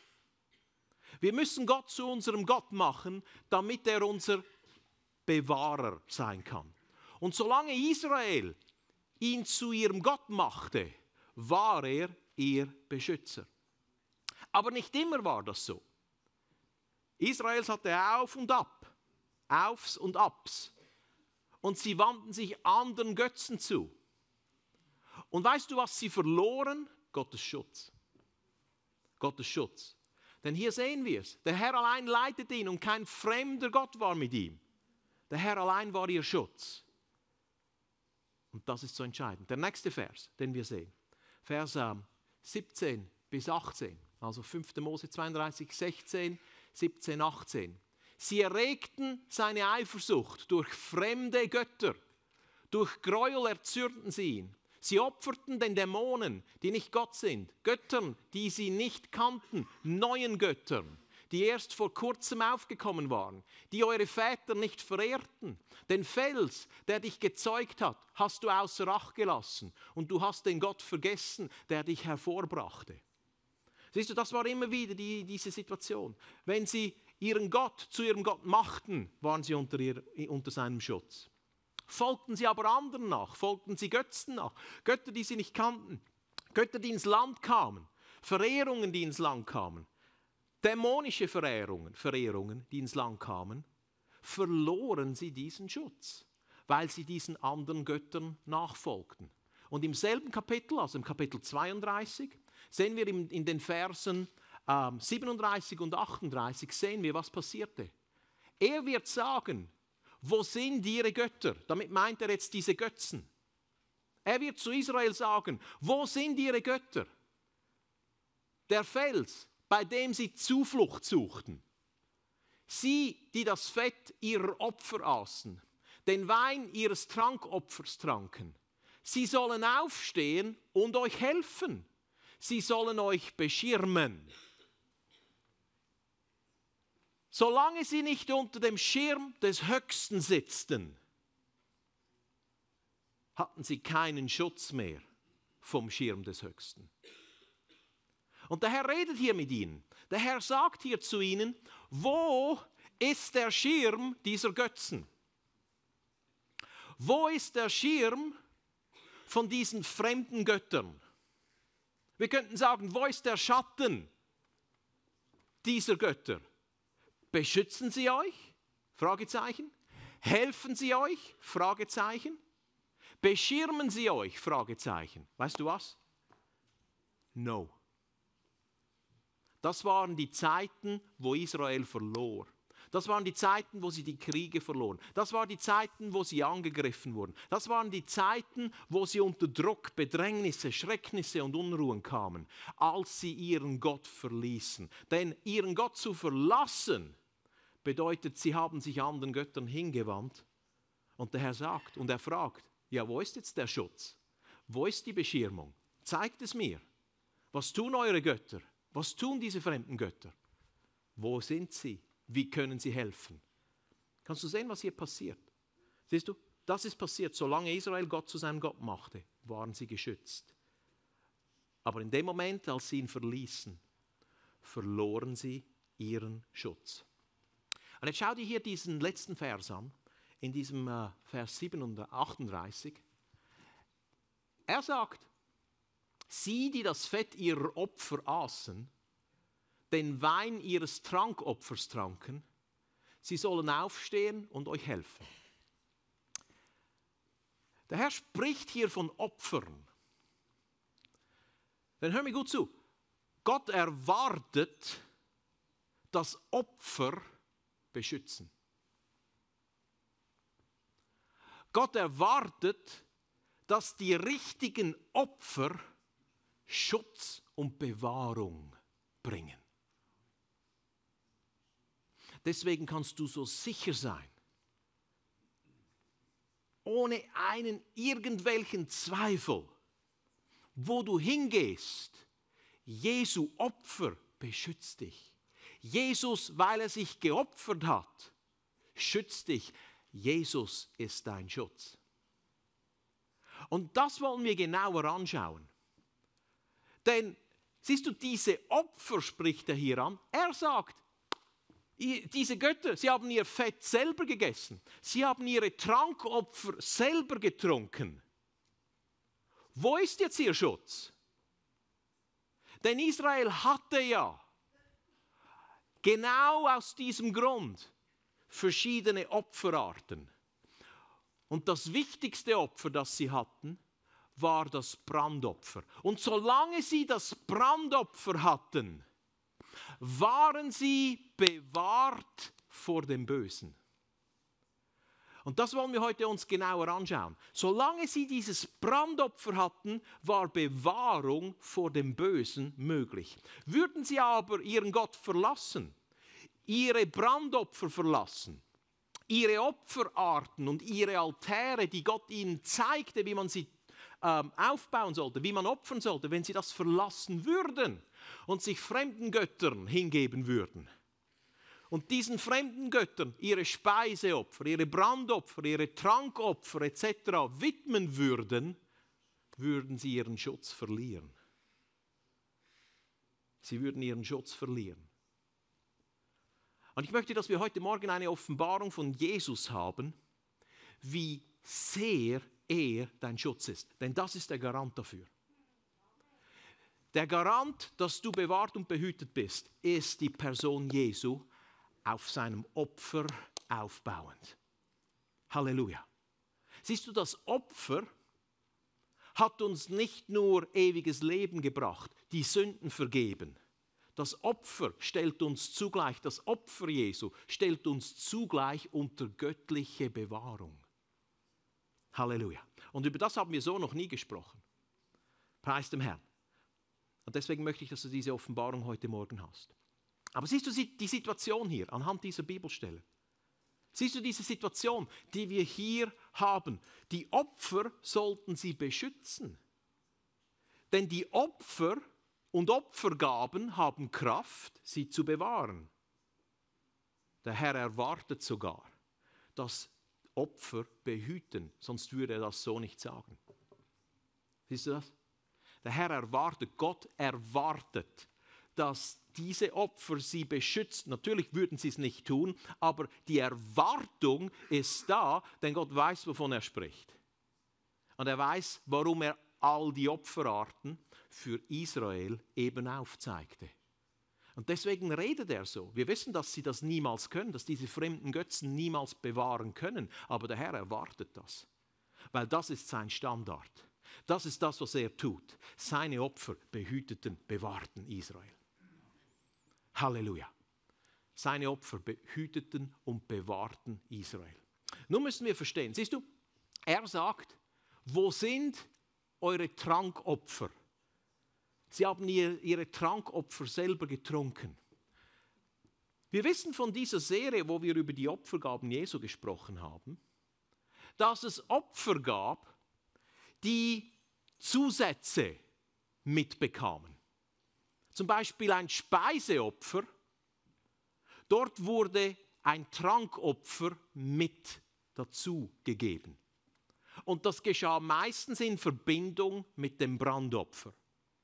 Wir müssen Gott zu unserem Gott machen, damit er unser Bewahrer sein kann. Und solange Israel ihn zu ihrem Gott machte, war er ihr Beschützer. Aber nicht immer war das so. Israel hatte auf und ab, Aufs und Abs. Und sie wandten sich anderen Götzen zu. Und weißt du, was sie verloren? Gottes Schutz. Gottes Schutz. Denn hier sehen wir es. Der Herr allein leitete ihn und kein fremder Gott war mit ihm. Der Herr allein war ihr Schutz. Und das ist so entscheidend. Der nächste Vers, den wir sehen. Vers ähm, siebzehn bis achtzehn. Also fünfte Mose zweiunddreißig, sechzehn, siebzehn, achtzehn. Sie erregten seine Eifersucht durch fremde Götter, Durch Gräuel erzürnten sie ihn. Sie opferten den Dämonen, die nicht Gott sind, Göttern, die sie nicht kannten, neuen Göttern, die erst vor kurzem aufgekommen waren, die eure Väter nicht verehrten. Den Fels, der dich gezeugt hat, hast du außer Acht gelassen und du hast den Gott vergessen, der dich hervorbrachte. Siehst du, das war immer wieder die, diese Situation. Wenn sie ihren Gott zu ihrem Gott machten, waren sie unter, ihr, unter seinem Schutz. Folgten sie aber anderen nach, folgten sie Götzen nach, Götter, die sie nicht kannten, Götter, die ins Land kamen, Verehrungen, die ins Land kamen, dämonische Verehrungen, Verehrungen, die ins Land kamen, verloren sie diesen Schutz, weil sie diesen anderen Göttern nachfolgten. Und im selben Kapitel, also im Kapitel zweiunddreißig, sehen wir in, in den Versen ähm, siebenunddreißig und achtunddreißig, sehen wir, was passierte. Er wird sagen, wo sind ihre Götter? Damit meint er jetzt diese Götzen. Er wird zu Israel sagen, wo sind ihre Götter? Der Fels, bei dem sie Zuflucht suchten. Sie, die das Fett ihrer Opfer aßen, den Wein ihres Trankopfers tranken. Sie sollen aufstehen und euch helfen. Sie sollen euch beschirmen. Solange sie nicht unter dem Schirm des Höchsten sitzten, hatten sie keinen Schutz mehr vom Schirm des Höchsten. Und der Herr redet hier mit ihnen. Der Herr sagt hier zu ihnen, wo ist der Schirm dieser Götzen? Wo ist der Schirm von diesen fremden Göttern? Wir könnten sagen, wo ist der Schatten dieser Götter? Beschützen sie euch? Fragezeichen. Helfen sie euch? Fragezeichen. Beschirmen sie euch? Fragezeichen. Weißt du was? No. Das waren die Zeiten, wo Israel verlor. Das waren die Zeiten, wo sie die Kriege verloren. Das waren die Zeiten, wo sie angegriffen wurden. Das waren die Zeiten, wo sie unter Druck, Bedrängnisse, Schrecknisse und Unruhen kamen, als sie ihren Gott verließen. Denn ihren Gott zu verlassen bedeutet, sie haben sich anderen Göttern hingewandt. Und der Herr sagt und er fragt, ja, wo ist jetzt der Schutz? Wo ist die Beschirmung? Zeigt es mir. Was tun eure Götter? Was tun diese fremden Götter? Wo sind sie? Wie können sie helfen? Kannst du sehen, was hier passiert? Siehst du, das ist passiert, solange Israel Gott zu seinem Gott machte, waren sie geschützt. Aber in dem Moment, als sie ihn verließen, verloren sie ihren Schutz. Und jetzt schau dir hier diesen letzten Vers an, in diesem äh, Vers achtunddreißig. Er sagt, sie, die das Fett ihrer Opfer aßen, den Wein ihres Trankopfers tranken, sie sollen aufstehen und euch helfen. Der Herr spricht hier von Opfern. Dann hör mir gut zu. Gott erwartet, dass Opfer beschützen. Gott erwartet, dass die richtigen Opfer Schutz und Bewahrung bringen. Deswegen kannst du so sicher sein, ohne einen irgendwelchen Zweifel, wo du hingehst, Jesu Opfer beschützt dich. Jesus, weil er sich geopfert hat, schützt dich. Jesus ist dein Schutz. Und das wollen wir genauer anschauen. Denn, siehst du, diese Opfer spricht er hier an. Er sagt, diese Götter, sie haben ihr Fett selber gegessen. Sie haben ihre Trankopfer selber getrunken. Wo ist jetzt ihr Schutz? Denn Israel hatte ja genau aus diesem Grund verschiedene Opferarten. Und das wichtigste Opfer, das sie hatten, war das Brandopfer. Und solange sie das Brandopfer hatten, waren sie bewahrt vor dem Bösen. Und das wollen wir heute uns genauer anschauen. Solange sie dieses Brandopfer hatten, war Bewahrung vor dem Bösen möglich. Würden sie aber ihren Gott verlassen, ihre Brandopfer verlassen, ihre Opferarten und ihre Altäre, die Gott ihnen zeigte, wie man sie ähm, aufbauen sollte, wie man opfern sollte, wenn sie das verlassen würden und sich fremden Göttern hingeben würden. Und diesen fremden Göttern ihre Speiseopfer, ihre Brandopfer, ihre Trankopfer et cetera widmen würden, würden sie ihren Schutz verlieren. Sie würden ihren Schutz verlieren. Und ich möchte, dass wir heute Morgen eine Offenbarung von Jesus haben, wie sehr er dein Schutz ist. Denn das ist der Garant dafür. Der Garant, dass du bewahrt und behütet bist, ist die Person Jesu, auf seinem Opfer aufbauend. Halleluja. Siehst du, das Opfer hat uns nicht nur ewiges Leben gebracht, die Sünden vergeben. Das Opfer stellt uns zugleich, das Opfer Jesu stellt uns zugleich unter göttliche Bewahrung. Halleluja. Und über das haben wir so noch nie gesprochen. Preis dem Herrn. Und deswegen möchte ich, dass du diese Offenbarung heute Morgen hast. Aber siehst du die Situation hier anhand dieser Bibelstelle? Siehst du diese Situation, die wir hier haben? Die Opfer sollten sie beschützen. Denn die Opfer und Opfergaben haben Kraft, sie zu bewahren. Der Herr erwartet sogar, dass Opfer behüten, sonst würde er das so nicht sagen. Siehst du das? Der Herr erwartet, Gott erwartet, dass diese Opfer sie beschützen. Natürlich würden sie es nicht tun, aber die Erwartung ist da, denn Gott weiß, wovon er spricht. Und er weiß, warum er all die Opferarten für Israel eben aufzeigte. Und deswegen redet er so. Wir wissen, dass sie das niemals können, dass diese fremden Götzen niemals bewahren können, aber der Herr erwartet das, weil das ist sein Standard. Das ist das, was er tut. Seine Opfer behüteten, bewahrten Israel. Halleluja. Seine Opfer behüteten und bewahrten Israel. Nun müssen wir verstehen, siehst du, er sagt, wo sind eure Trankopfer? Sie haben ihre Trankopfer selber getrunken. Wir wissen von dieser Serie, wo wir über die Opfergaben Jesu gesprochen haben, dass es Opfer gab, die Zusätze mitbekamen. Zum Beispiel ein Speiseopfer, dort wurde ein Trankopfer mit dazu gegeben. Und das geschah meistens in Verbindung mit dem Brandopfer.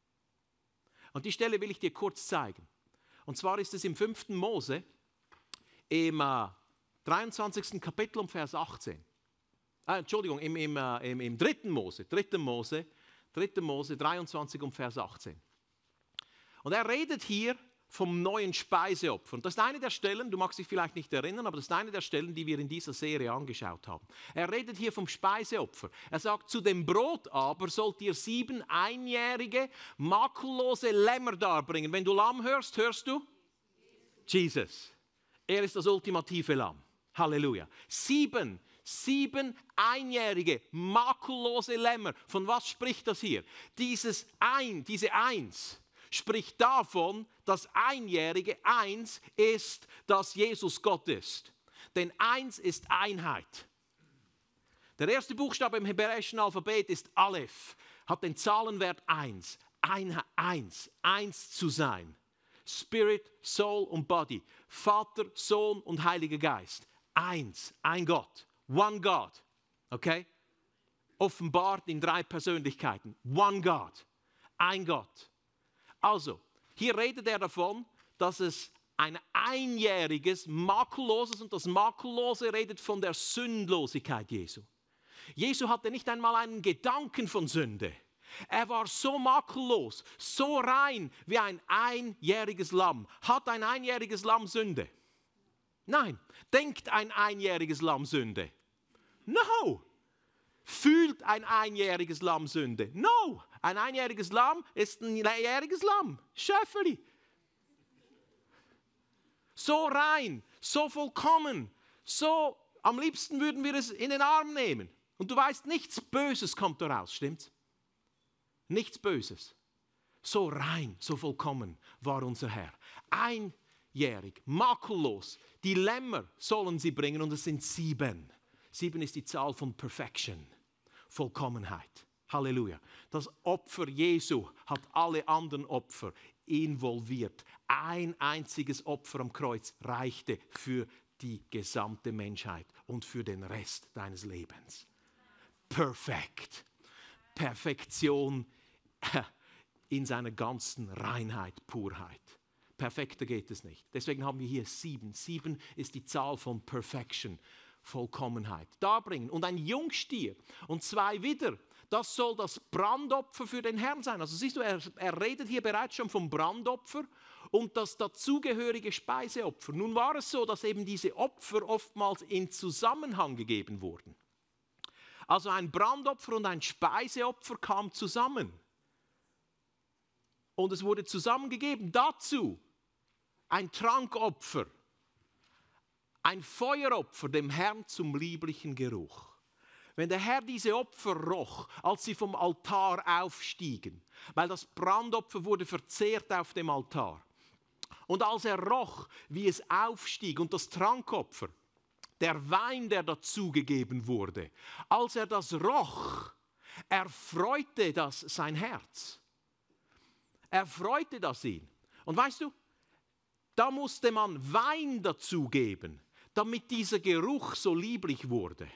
Und die Stelle will ich dir kurz zeigen. Und zwar ist es im fünften Mose, im äh, dreiundzwanzigsten Kapitel um Vers achtzehn. Äh, Entschuldigung, im, im, äh, im, im dritten Mose, dritten Mose, dritten Mose dreiundzwanzig um Vers achtzehn. Und er redet hier vom neuen Speiseopfer. Und das ist eine der Stellen, du magst dich vielleicht nicht erinnern, aber das ist eine der Stellen, die wir in dieser Serie angeschaut haben. Er redet hier vom Speiseopfer. Er sagt, zu dem Brot aber sollt ihr sieben einjährige, makellose Lämmer darbringen. Wenn du Lamm hörst, hörst du? Jesus. Er ist das ultimative Lamm. Halleluja. Sieben, sieben einjährige, makellose Lämmer. Von was spricht das hier? Dieses Ein, diese Eins spricht davon, dass Einjährige eins ist, dass Jesus Gott ist. Denn eins ist Einheit. Der erste Buchstabe im hebräischen Alphabet ist Aleph, hat den Zahlenwert eins. Einheit, eins, eins zu sein. Spirit, Soul und Body. Vater, Sohn und Heiliger Geist. Eins, ein Gott. One God. Okay? Offenbart in drei Persönlichkeiten. One God. Ein Gott. Also, hier redet er davon, dass es ein einjähriges, makelloses, und das Makellose redet von der Sündlosigkeit Jesu. Jesu hatte nicht einmal einen Gedanken von Sünde. Er war so makellos, so rein wie ein einjähriges Lamm. Hat ein einjähriges Lamm Sünde? Nein. Denkt ein einjähriges Lamm Sünde? No. Fühlt ein einjähriges Lamm Sünde? No. Ein einjähriges Lamm ist ein jähriges Lamm. Schäferli. So rein, so vollkommen, so am liebsten würden wir es in den Arm nehmen. Und du weißt, nichts Böses kommt daraus, stimmt's? Nichts Böses. So rein, so vollkommen war unser Herr. Ein jährig, makellos. Die Lämmer sollen sie bringen und es sind sieben. Sieben ist die Zahl von Perfection, Vollkommenheit. Halleluja. Das Opfer Jesu hat alle anderen Opfer involviert. Ein einziges Opfer am Kreuz reichte für die gesamte Menschheit und für den Rest deines Lebens. Perfekt. Perfektion in seiner ganzen Reinheit, Purheit. Perfekter geht es nicht. Deswegen haben wir hier sieben. Sieben ist die Zahl von Perfection, Vollkommenheit. Darbringen und ein Jungstier und zwei Widder. Das soll das Brandopfer für den Herrn sein. Also siehst du, er, er redet hier bereits schon vom Brandopfer und das dazugehörige Speiseopfer. Nun war es so, dass eben diese Opfer oftmals in Zusammenhang gegeben wurden. Also ein Brandopfer und ein Speiseopfer kam zusammen. Und es wurde zusammengegeben. Dazu ein Trankopfer, ein Feueropfer dem Herrn zum lieblichen Geruch. Wenn der Herr diese Opfer roch, als sie vom Altar aufstiegen, weil das Brandopfer wurde verzehrt auf dem Altar. Und als er roch, wie es aufstieg und das Trankopfer, der Wein, der dazugegeben wurde, als er das roch, erfreute das sein Herz. Erfreute das ihn. Und weißt du, da musste man Wein dazugeben, damit dieser Geruch so lieblich wurde.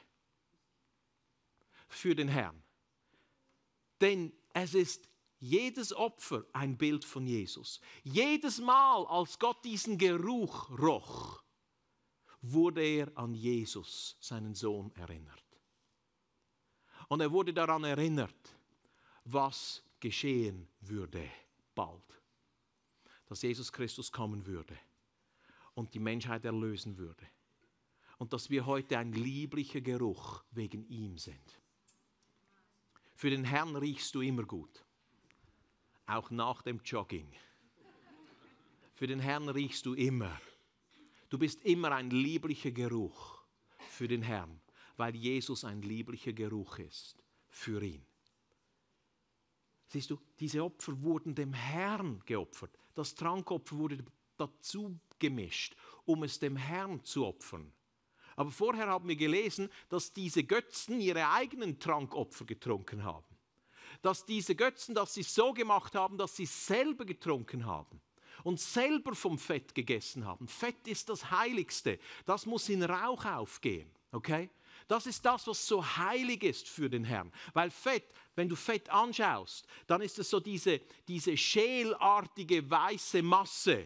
Für den Herrn. Denn es ist jedes Opfer ein Bild von Jesus. Jedes Mal, als Gott diesen Geruch roch, wurde er an Jesus, seinen Sohn, erinnert. Und er wurde daran erinnert, was geschehen würde bald. Dass Jesus Christus kommen würde und die Menschheit erlösen würde. Und dass wir heute ein lieblicher Geruch wegen ihm sind. Für den Herrn riechst du immer gut, auch nach dem Jogging. Für den Herrn riechst du immer. Du bist immer ein lieblicher Geruch für den Herrn, weil Jesus ein lieblicher Geruch ist für ihn. Siehst du, diese Opfer wurden dem Herrn geopfert. Das Trankopfer wurde dazu gemischt, um es dem Herrn zu opfern. Aber vorher haben wir gelesen, dass diese Götzen ihre eigenen Trankopfer getrunken haben. Dass diese Götzen, dass sie so gemacht haben, dass sie selber getrunken haben und selber vom Fett gegessen haben. Fett ist das Heiligste. Das muss in Rauch aufgehen. Okay? Das ist das, was so heilig ist für den Herrn. Weil Fett, wenn du Fett anschaust, dann ist es so diese, diese schelartige weiße Masse.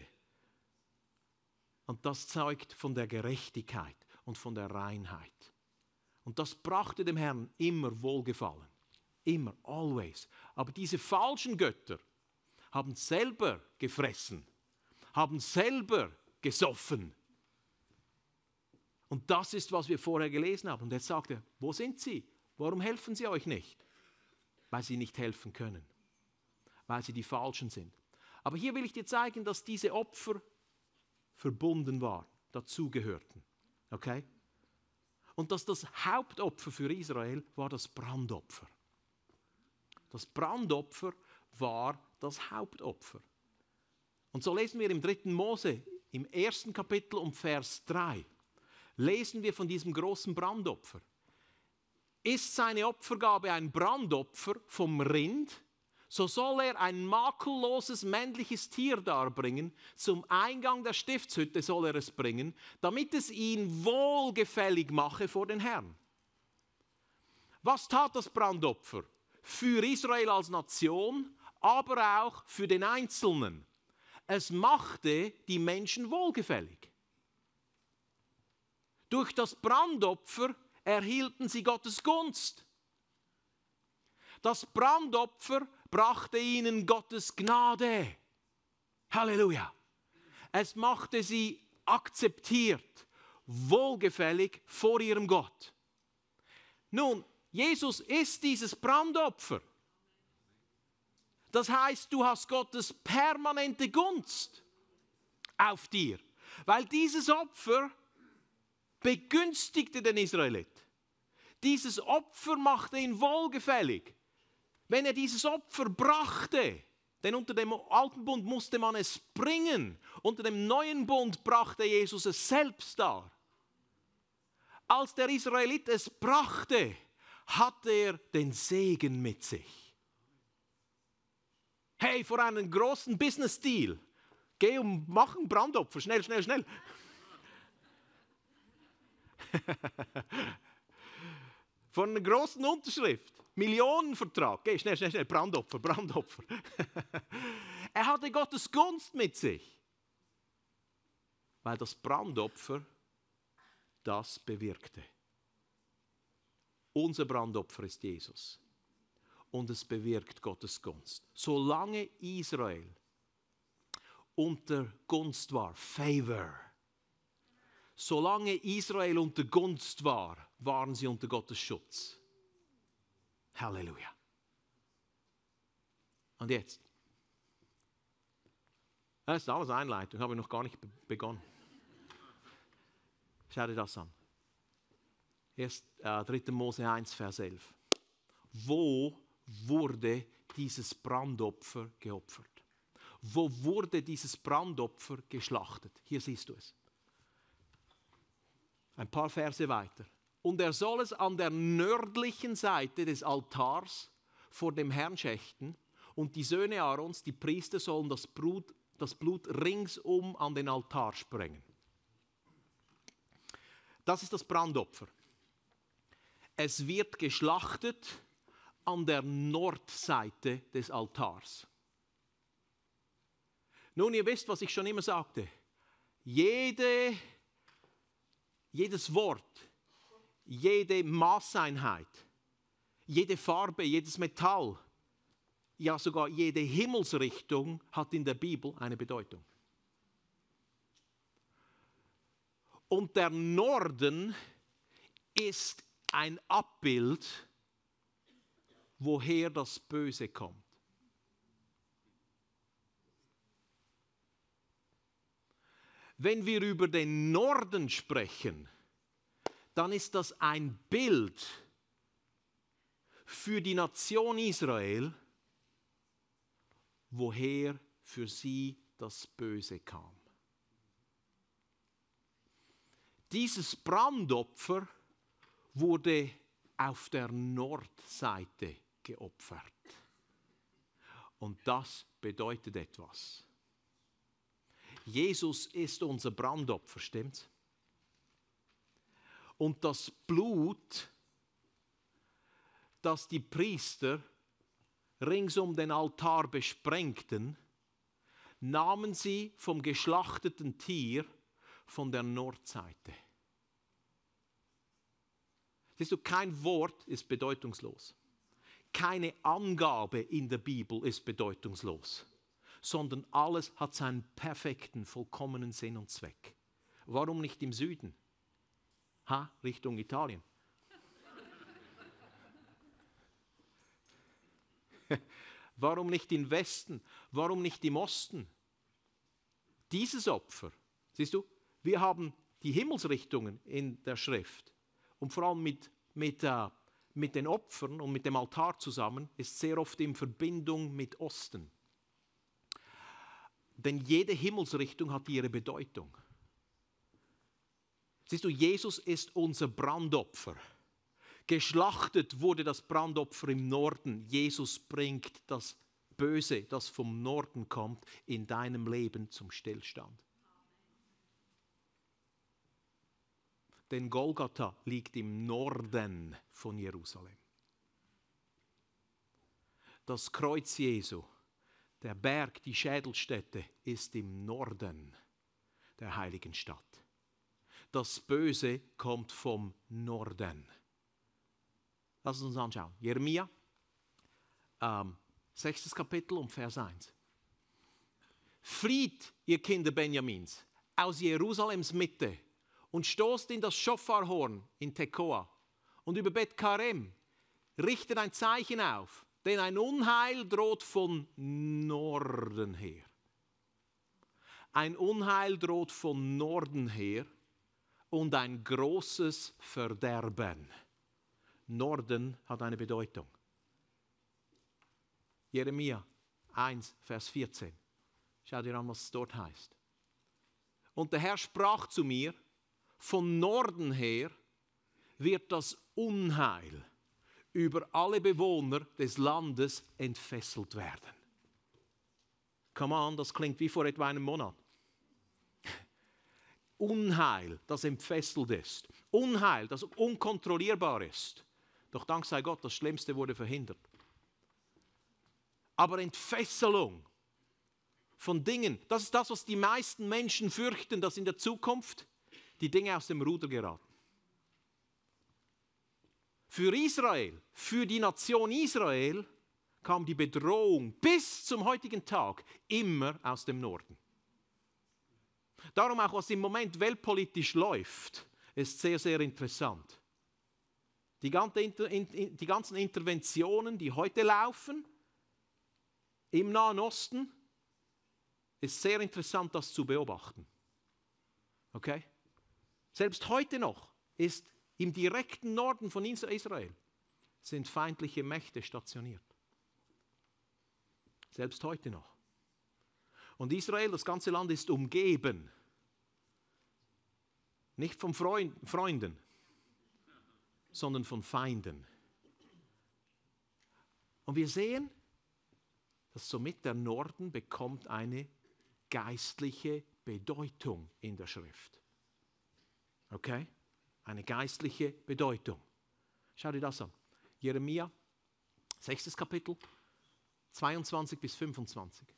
Und das zeugt von der Gerechtigkeit und von der Reinheit. Und das brachte dem Herrn immer Wohlgefallen. Immer, always. Aber diese falschen Götter haben selber gefressen, haben selber gesoffen. Und das ist, was wir vorher gelesen haben. Und jetzt sagt er, wo sind sie? Warum helfen sie euch nicht? Weil sie nicht helfen können. Weil sie die Falschen sind. Aber hier will ich dir zeigen, dass diese Opfer verbunden waren, dazugehörten. Okay? Und dass das Hauptopfer für Israel war das Brandopfer. Das Brandopfer war das Hauptopfer. Und so lesen wir im dritten Mose, im ersten Kapitel um Vers drei, lesen wir von diesem großen Brandopfer. Ist seine Opfergabe ein Brandopfer vom Rind, so soll er ein makelloses männliches Tier darbringen, zum Eingang der Stiftshütte soll er es bringen, damit es ihn wohlgefällig mache vor den Herrn. Was tat das Brandopfer? Für Israel als Nation, aber auch für den Einzelnen. Es machte die Menschen wohlgefällig. Durch das Brandopfer erhielten sie Gottes Gunst. Das Brandopfer brachte ihnen Gottes Gnade. Halleluja. Es machte sie akzeptiert, wohlgefällig vor ihrem Gott. Nun, Jesus ist dieses Brandopfer. Das heißt, du hast Gottes permanente Gunst auf dir, weil dieses Opfer begünstigte den Israelit. Dieses Opfer machte ihn wohlgefällig. Wenn er dieses Opfer brachte, Denn unter dem alten Bund musste man es bringen. Unter dem neuen Bund brachte Jesus es selbst dar. Als der Israelit es brachte, hatte er den Segen mit sich. Hey, vor einem großen Business-Deal, geh und mach ein Brandopfer, schnell, schnell, schnell. Vor einer großen Unterschrift, Millionenvertrag, geh schnell, schnell, schnell, Brandopfer, Brandopfer. Er hatte Gottes Gunst mit sich, weil das Brandopfer das bewirkte. Unser Brandopfer ist Jesus und es bewirkt Gottes Gunst. Solange Israel unter Gunst war, Favor, solange Israel unter Gunst war, waren sie unter Gottes Schutz. Halleluja. Und jetzt? Das ist alles Einleitung, habe ich noch gar nicht begonnen. Schau dir das an. Erst äh, dritter Mose eins, Vers elf. Wo wurde dieses Brandopfer geopfert? Wo wurde dieses Brandopfer geschlachtet? Hier siehst du es. Ein paar Verse weiter. Und er soll es an der nördlichen Seite des Altars vor dem Herrn schächten, und die Söhne Aarons, die Priester, sollen das Blut, das Blut ringsum an den Altar sprengen. Das ist das Brandopfer. Es wird geschlachtet an der Nordseite des Altars. Nun, ihr wisst, was ich schon immer sagte. Jede, jedes Wort, jede Maßeinheit, jede Farbe, jedes Metall, ja sogar jede Himmelsrichtung hat in der Bibel eine Bedeutung. Und der Norden ist ein Abbild, woher das Böse kommt. Wenn wir über den Norden sprechen, dann ist das ein Bild für die Nation Israel, woher für sie das Böse kam. Dieses Brandopfer wurde auf der Nordseite geopfert. Und das bedeutet etwas. Jesus ist unser Brandopfer, stimmt's? Und das Blut, das die Priester rings um den Altar besprengten, nahmen sie vom geschlachteten Tier von der Nordseite. Siehst du, kein Wort ist bedeutungslos. Keine Angabe in der Bibel ist bedeutungslos, sondern alles hat seinen perfekten, vollkommenen Sinn und Zweck. Warum nicht im Süden? Ha, Richtung Italien. Warum nicht im Westen? Warum nicht im Osten? Dieses Opfer, siehst du, wir haben die Himmelsrichtungen in der Schrift. Und vor allem mit, mit, äh, mit den Opfern und mit dem Altar zusammen ist sehr oft in Verbindung mit Osten. Denn jede Himmelsrichtung hat ihre Bedeutung. Siehst du, Jesus ist unser Brandopfer. Geschlachtet wurde das Brandopfer im Norden. Jesus bringt das Böse, das vom Norden kommt, in deinem Leben zum Stillstand. Denn Golgatha liegt im Norden von Jerusalem. Das Kreuz Jesu, der Berg, die Schädelstätte, ist im Norden der heiligen Stadt. Das Böse kommt vom Norden. Lass uns anschauen. Jeremia, ähm, sechstes Kapitel und Vers eins. Flieht, ihr Kinder Benjamins, aus Jerusalems Mitte und stoßt in das Schofarhorn in Tekoa und über Bet Karem richtet ein Zeichen auf, denn ein Unheil droht von Norden her. Ein Unheil droht von Norden her und ein großes Verderben. Norden hat eine Bedeutung. Jeremia eins, Vers vierzehn. Schau dir an, was es dort heißt. Und der Herr sprach zu mir, von Norden her wird das Unheil über alle Bewohner des Landes entfesselt werden. Come on, das klingt wie vor etwa einem Monat. Unheil, das entfesselt ist. Unheil, das unkontrollierbar ist. Doch dank sei Gott, das Schlimmste wurde verhindert. Aber Entfesselung von Dingen, das ist das, was die meisten Menschen fürchten, dass in der Zukunft die Dinge aus dem Ruder geraten. Für Israel, für die Nation Israel, kam die Bedrohung bis zum heutigen Tag immer aus dem Norden. Darum auch, was im Moment weltpolitisch läuft, ist sehr, sehr interessant. Die ganzen Interventionen, die heute laufen, im Nahen Osten, ist sehr interessant, das zu beobachten. Okay? Selbst heute noch ist im direkten Norden von Israel sind feindliche Mächte stationiert. Selbst heute noch. Und Israel, das ganze Land ist umgeben. Nicht von Freund, Freunden, sondern von Feinden. Und wir sehen, dass somit der Norden bekommt eine geistliche Bedeutung in der Schrift. Okay? Eine geistliche Bedeutung. Schau dir das an. Jeremia, sechstes Kapitel, zweiundzwanzig bis fünfundzwanzig.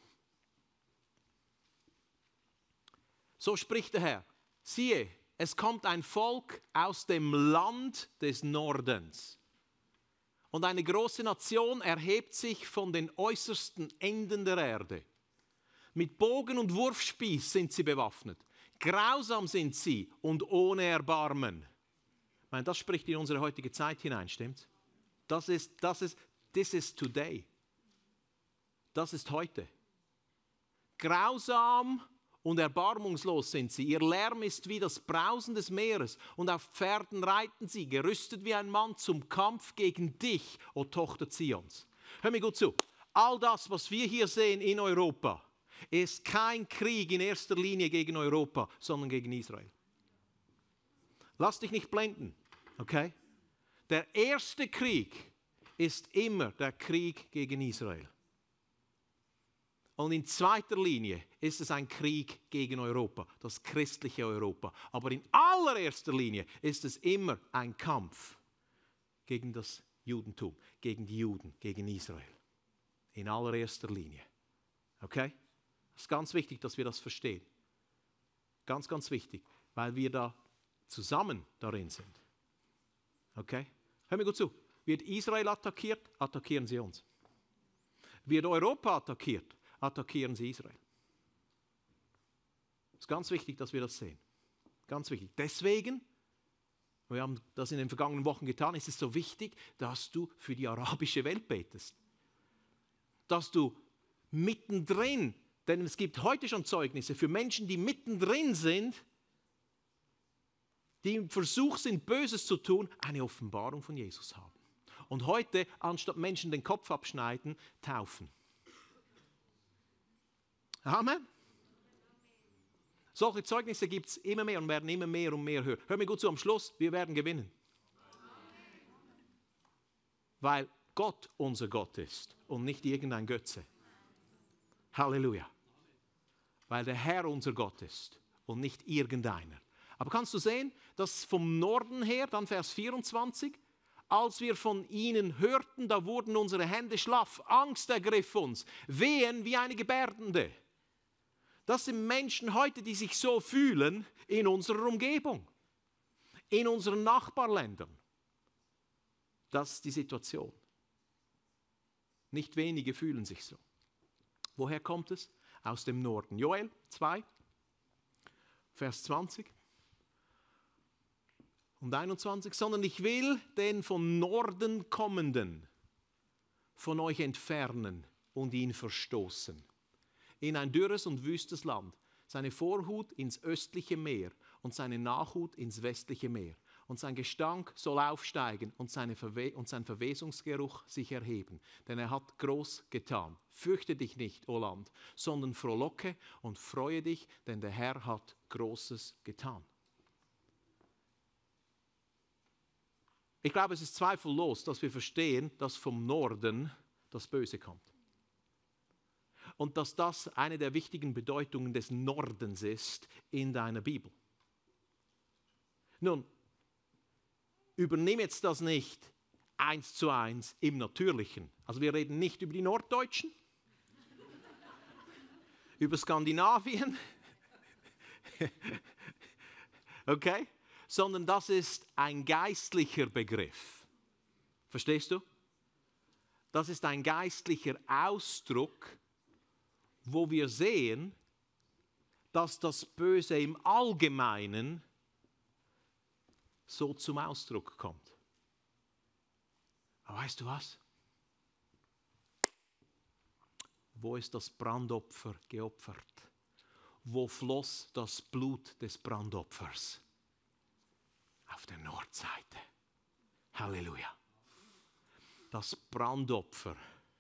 So spricht der Herr. Siehe, es kommt ein Volk aus dem Land des Nordens. Und eine große Nation erhebt sich von den äußersten Enden der Erde. Mit Bogen und Wurfspieß sind sie bewaffnet. Grausam sind sie und ohne Erbarmen. Ich meine, das spricht in unsere heutige Zeit hinein, stimmt's? Das ist, das ist, this is today. Das ist heute. Grausam und erbarmungslos sind sie. Ihr Lärm ist wie das Brausen des Meeres. Und auf Pferden reiten sie, gerüstet wie ein Mann zum Kampf gegen dich, o Tochter Zions. Hör mir gut zu. All das, was wir hier sehen in Europa, ist kein Krieg in erster Linie gegen Europa, sondern gegen Israel. Lass dich nicht blenden, okay? Der erste Krieg ist immer der Krieg gegen Israel. Und in zweiter Linie ist es ein Krieg gegen Europa, das christliche Europa. Aber in allererster Linie ist es immer ein Kampf gegen das Judentum, gegen die Juden, gegen Israel. In allererster Linie. Okay? Es ist ganz wichtig, dass wir das verstehen. Ganz, ganz wichtig, weil wir da zusammen darin sind. Okay? Hör mir gut zu. Wird Israel attackiert, attackieren sie uns. Wird Europa attackiert, attackieren sie Israel. Es ist ganz wichtig, dass wir das sehen. Ganz wichtig. Deswegen, wir haben das in den vergangenen Wochen getan, ist es so wichtig, dass du für die arabische Welt betest. Dass du mittendrin, denn es gibt heute schon Zeugnisse für Menschen, die mittendrin sind, die im Versuch sind, Böses zu tun, eine Offenbarung von Jesus haben. Und heute, anstatt Menschen den Kopf abschneiden, taufen. Amen. Solche Zeugnisse gibt es immer mehr und werden immer mehr und mehr hören. Hör mir gut zu, am Schluss, wir werden gewinnen. Weil Gott unser Gott ist und nicht irgendein Götze. Halleluja. Weil der Herr unser Gott ist und nicht irgendeiner. Aber kannst du sehen, dass vom Norden her, dann Vers vierundzwanzig, als wir von ihnen hörten, da wurden unsere Hände schlaff, Angst ergriff uns, wehen wie eine Gebärdende. Das sind Menschen heute, die sich so fühlen in unserer Umgebung, in unseren Nachbarländern. Das ist die Situation. Nicht wenige fühlen sich so. Woher kommt es? Aus dem Norden. Joel zwei, Vers zwanzig und einundzwanzig. Sondern ich will den von Norden kommenden von euch entfernen und ihn verstoßen. In ein dürres und wüstes Land, seine Vorhut ins östliche Meer und seine Nachhut ins westliche Meer. und sein Gestank soll aufsteigen und, seine Verwe und sein Verwesungsgeruch sich erheben. Denn er hat groß getan. Fürchte dich nicht, o Land, sondern frohlocke und freue dich, denn der Herr hat Großes getan. Ich glaube, es ist zweifellos, dass wir verstehen, dass vom Norden das Böse kommt. Und dass das eine der wichtigen Bedeutungen des Nordens ist in deiner Bibel. Nun, übernimm jetzt das nicht eins zu eins im Natürlichen. Also wir reden nicht über die Norddeutschen, über Skandinavien, okay? Sondern das ist ein geistlicher Begriff. Verstehst du? Das ist ein geistlicher Ausdruck, wo wir sehen, dass das Böse im Allgemeinen so zum Ausdruck kommt. Aber weißt du was? Wo ist das Brandopfer geopfert? Wo floss das Blut des Brandopfers? Auf der Nordseite. Halleluja. Das Brandopfer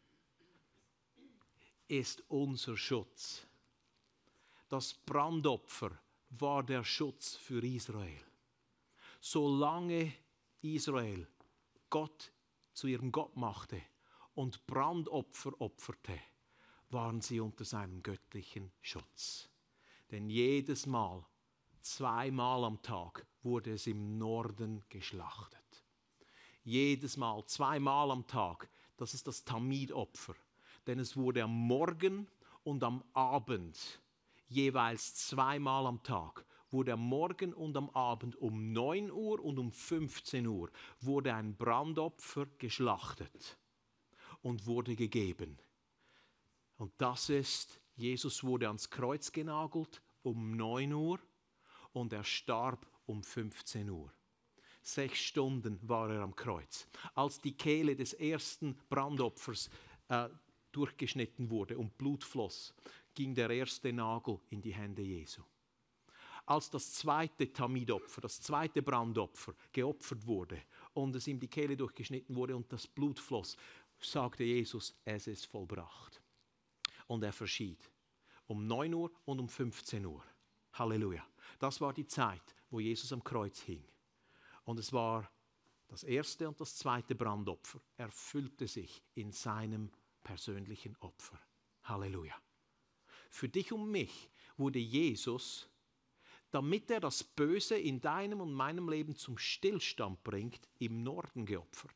ist unser Schutz. Das Brandopfer war der Schutz für Israel. Solange Israel Gott zu ihrem Gott machte und Brandopfer opferte, waren sie unter seinem göttlichen Schutz. Denn jedes Mal, zweimal am Tag, wurde es im Norden geschlachtet. Jedes Mal, zweimal am Tag, das ist das Tamidopfer. Denn es wurde am Morgen und am Abend, jeweils zweimal am Tag, wurde am Morgen und am Abend um neun Uhr und um fünfzehn Uhr wurde ein Brandopfer geschlachtet und wurde gegeben. Und das ist, Jesus wurde ans Kreuz genagelt um neun Uhr und er starb um fünfzehn Uhr. Sechs Stunden war er am Kreuz. Als die Kehle des ersten Brandopfers äh, durchgeschnitten wurde und Blut floss, ging der erste Nagel in die Hände Jesu. Als das zweite Tamidopfer, das zweite Brandopfer geopfert wurde und es ihm die Kehle durchgeschnitten wurde und das Blut floss, sagte Jesus, es ist vollbracht. Und er verschied. Um neun Uhr und um fünfzehn Uhr. Halleluja. Das war die Zeit, wo Jesus am Kreuz hing. Und es war das erste und das zweite Brandopfer. Erfüllte sich in seinem persönlichen Opfer. Halleluja. Für dich und mich wurde Jesus, damit er das Böse in deinem und meinem Leben zum Stillstand bringt, im Norden geopfert.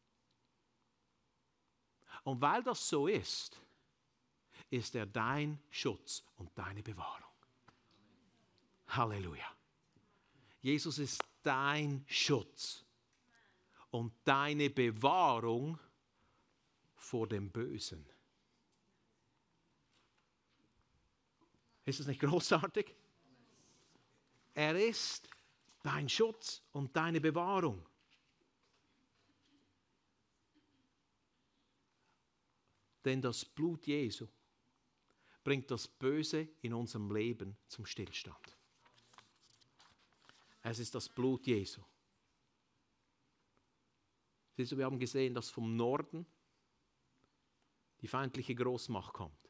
Und weil das so ist, ist er dein Schutz und deine Bewahrung. Halleluja. Jesus ist dein Schutz und deine Bewahrung vor dem Bösen. Ist das nicht großartig? Er ist dein Schutz und deine Bewahrung. Denn das Blut Jesu bringt das Böse in unserem Leben zum Stillstand. Es ist das Blut Jesu. Siehst du, wir haben gesehen, dass vom Norden die feindliche Großmacht kommt.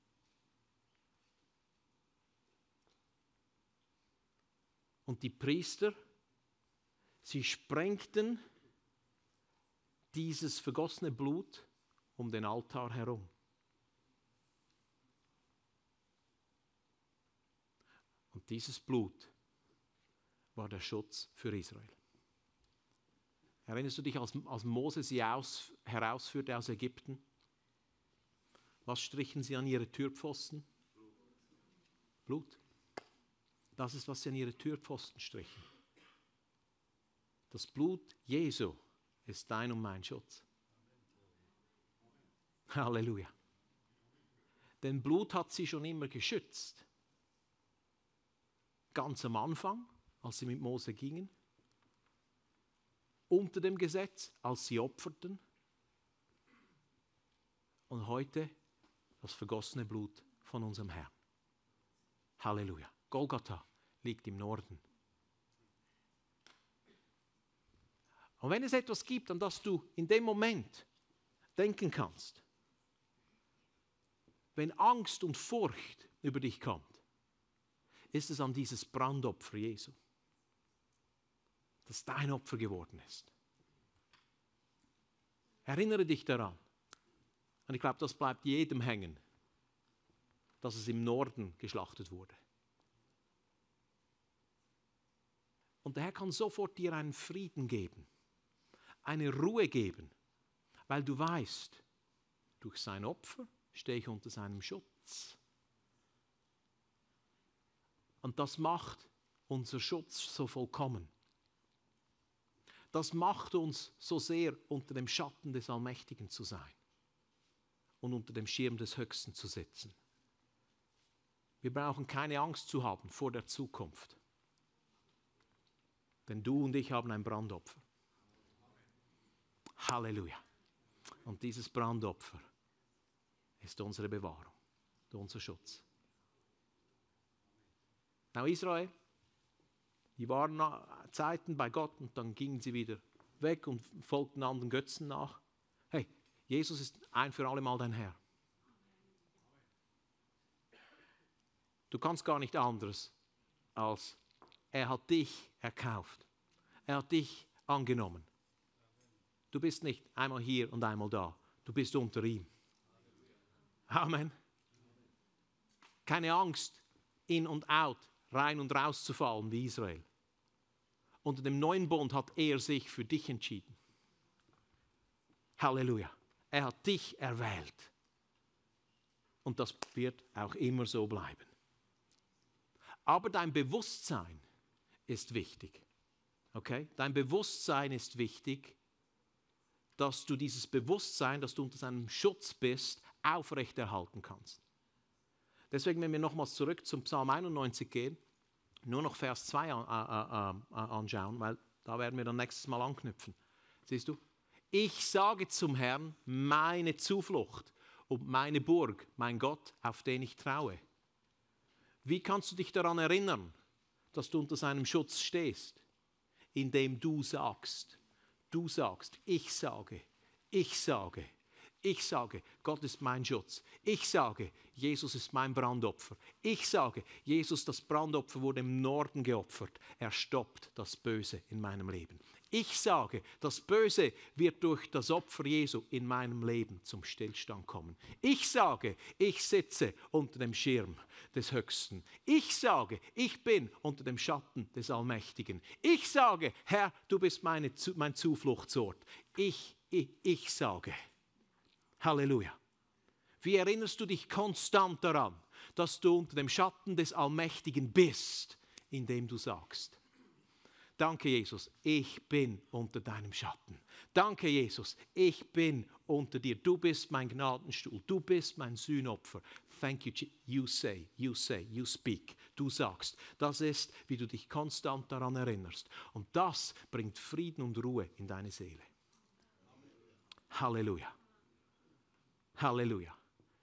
Und die Priester, sie sprengten dieses vergossene Blut um den Altar herum. Und dieses Blut war der Schutz für Israel. Erinnerst du dich, als, als Mose sie aus, herausführte aus Ägypten? Was strichen sie an ihre Türpfosten? Blut. Das ist, was sie an ihre Türpfosten strichen. Das Blut Jesu ist dein und mein Schutz. Halleluja. Denn Blut hat sie schon immer geschützt. Ganz am Anfang, als sie mit Mose gingen. Unter dem Gesetz, als sie opferten. Und heute das vergossene Blut von unserem Herrn. Halleluja. Golgatha liegt im Norden. Und wenn es etwas gibt, an das du in dem Moment denken kannst, wenn Angst und Furcht über dich kommt, ist es an dieses Brandopfer Jesu, das dein Opfer geworden ist. Erinnere dich daran. Und ich glaube, das bleibt jedem hängen, dass es im Norden geschlachtet wurde. Und der Herr kann sofort dir einen Frieden geben, eine Ruhe geben, weil du weißt, durch sein Opfer stehe ich unter seinem Schutz. Und das macht unser Schutz so vollkommen. Das macht uns so sehr, unter dem Schatten des Allmächtigen zu sein und unter dem Schirm des Höchsten zu sitzen. Wir brauchen keine Angst zu haben vor der Zukunft. Denn du und ich haben ein Brandopfer. Halleluja. Und dieses Brandopfer ist unsere Bewahrung, unser Schutz. Now Israel, die waren Zeiten bei Gott und dann gingen sie wieder weg und folgten anderen Götzen nach. Hey, Jesus ist ein für alle Mal dein Herr. Du kannst gar nicht anderes, als er hat dich erkauft. Er hat dich angenommen. Du bist nicht einmal hier und einmal da. Du bist unter ihm. Amen. Keine Angst, in und out, rein und raus zu fallen wie Israel. Unter dem neuen Bund hat er sich für dich entschieden. Halleluja. Er hat dich erwählt. Und das wird auch immer so bleiben. Aber dein Bewusstsein ist wichtig. Okay? Dein Bewusstsein ist wichtig, dass du dieses Bewusstsein, dass du unter seinem Schutz bist, aufrechterhalten kannst. Deswegen, wenn wir nochmals zurück zum Psalm einundneunzig gehen, nur noch Vers zwei an, äh, äh, äh, anschauen, weil da werden wir dann nächstes Mal anknüpfen. Siehst du? Ich sage zum Herrn, meine Zuflucht und meine Burg, mein Gott, auf den ich traue. Wie kannst du dich daran erinnern, dass du unter seinem Schutz stehst? Indem du sagst, du sagst, ich sage, ich sage, ich sage, Gott ist mein Schutz. Ich sage, Jesus ist mein Brandopfer. Ich sage, Jesus, das Brandopfer wurde im Norden geopfert. Er stoppt das Böse in meinem Leben. Ich sage, das Böse wird durch das Opfer Jesu in meinem Leben zum Stillstand kommen. Ich sage, ich sitze unter dem Schirm des Höchsten. Ich sage, ich bin unter dem Schatten des Allmächtigen. Ich sage, Herr, du bist meine, mein Zufluchtsort. Ich, ich, ich sage. Halleluja. Wie erinnerst du dich konstant daran, dass du unter dem Schatten des Allmächtigen bist, indem du sagst, danke Jesus, ich bin unter deinem Schatten. Danke Jesus, ich bin unter dir. Du bist mein Gnadenstuhl, du bist mein Sühnopfer. Thank you, you say, you say, you speak. Du sagst, das ist, wie du dich konstant daran erinnerst. Und das bringt Frieden und Ruhe in deine Seele. Halleluja. Halleluja.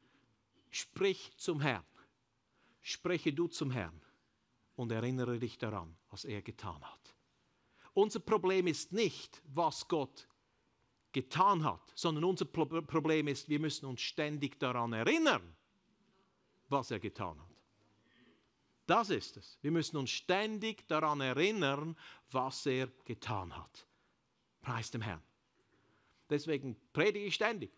Sprich zum Herrn. Spreche du zum Herrn und erinnere dich daran, was er getan hat. Unser Problem ist nicht, was Gott getan hat, sondern unser Problem ist, wir müssen uns ständig daran erinnern, was er getan hat. Das ist es. Wir müssen uns ständig daran erinnern, was er getan hat. Preis dem Herrn. Deswegen predige ich ständig.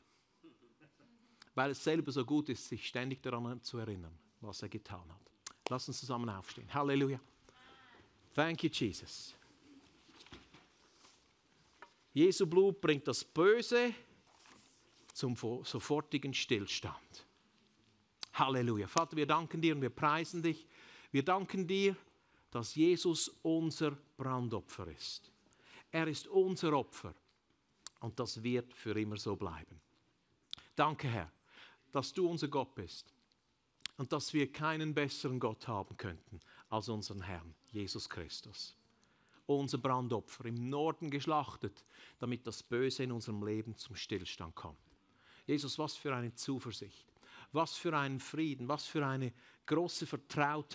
Weil es selber so gut ist, sich ständig daran zu erinnern, was er getan hat. Lass uns zusammen aufstehen. Halleluja. Thank you, Jesus. Jesu Blut bringt das Böse zum sofortigen Stillstand. Halleluja. Vater, wir danken dir und wir preisen dich. Wir danken dir, dass Jesus unser Brandopfer ist. Er ist unser Opfer und das wird für immer so bleiben. Danke, Herr, dass du unser Gott bist und dass wir keinen besseren Gott haben könnten als unseren Herrn, Jesus Christus. Unser Brandopfer im Norden geschlachtet, damit das Böse in unserem Leben zum Stillstand kommt. Jesus, was für eine Zuversicht, was für einen Frieden, was für eine große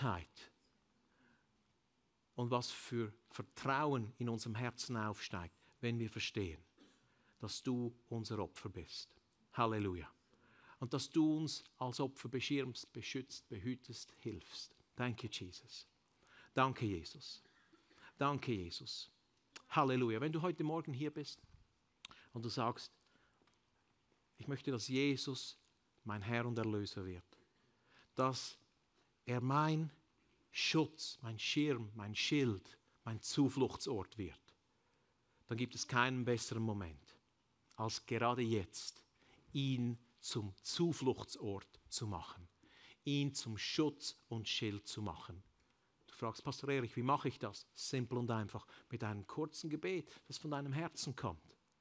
Vertrautheit und was für Vertrauen in unserem Herzen aufsteigt, wenn wir verstehen, dass du unser Opfer bist. Halleluja. Und dass du uns als Opfer beschirmst, beschützt, behütest, hilfst. Danke, Jesus. Danke, Jesus. Danke, Jesus. Halleluja. Wenn du heute Morgen hier bist und du sagst, ich möchte, dass Jesus mein Herr und Erlöser wird, dass er mein Schutz, mein Schirm, mein Schild, mein Zufluchtsort wird, dann gibt es keinen besseren Moment, als gerade jetzt ihn zum Zufluchtsort zu machen, ihn zum Schutz und Schild zu machen. Du fragst, Pastor Erich, wie mache ich das? Simpel und einfach, mit einem kurzen Gebet, das von deinem Herzen kommt.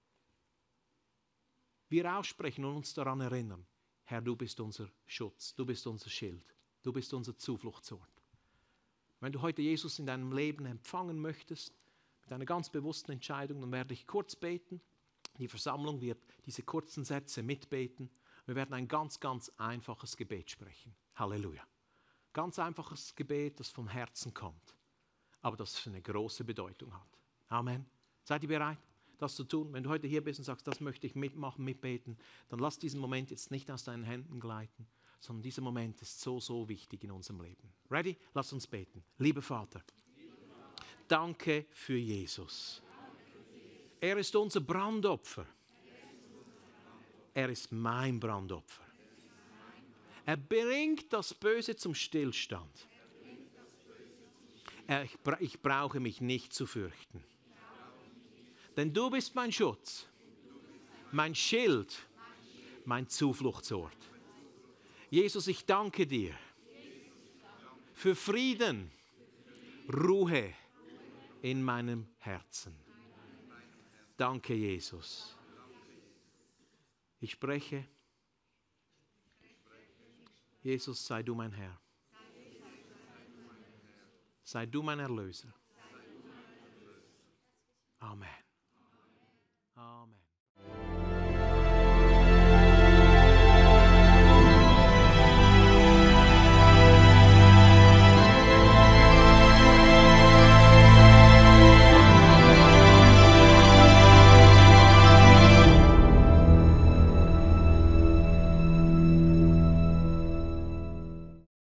Wir aussprechen und uns daran erinnern, Herr, du bist unser Schutz, du bist unser Schild, du bist unser Zufluchtsort. Wenn du heute Jesus in deinem Leben empfangen möchtest, mit einer ganz bewussten Entscheidung, dann werde ich kurz beten. Die Versammlung wird diese kurzen Sätze mitbeten. Wir werden ein ganz, ganz einfaches Gebet sprechen. Halleluja. Ganz einfaches Gebet, das vom Herzen kommt, aber das eine große Bedeutung hat. Amen. Seid ihr bereit, das zu tun? Wenn du heute hier bist und sagst, das möchte ich mitmachen, mitbeten, dann lass diesen Moment jetzt nicht aus deinen Händen gleiten, sondern dieser Moment ist so, so wichtig in unserem Leben. Ready? Lass uns beten. Lieber Vater, danke für Jesus. Er ist unser Brandopfer. Er ist mein Brandopfer. Er bringt das Böse zum Stillstand. Er, ich, bra- ich brauche mich nicht zu fürchten. Denn du bist mein Schutz, mein Schild, mein Zufluchtsort. Jesus, ich danke dir für Frieden, Ruhe in meinem Herzen. Danke, Jesus. Ich spreche, Jesus, sei du mein Herr. Sei du mein Erlöser. Amen. Amen.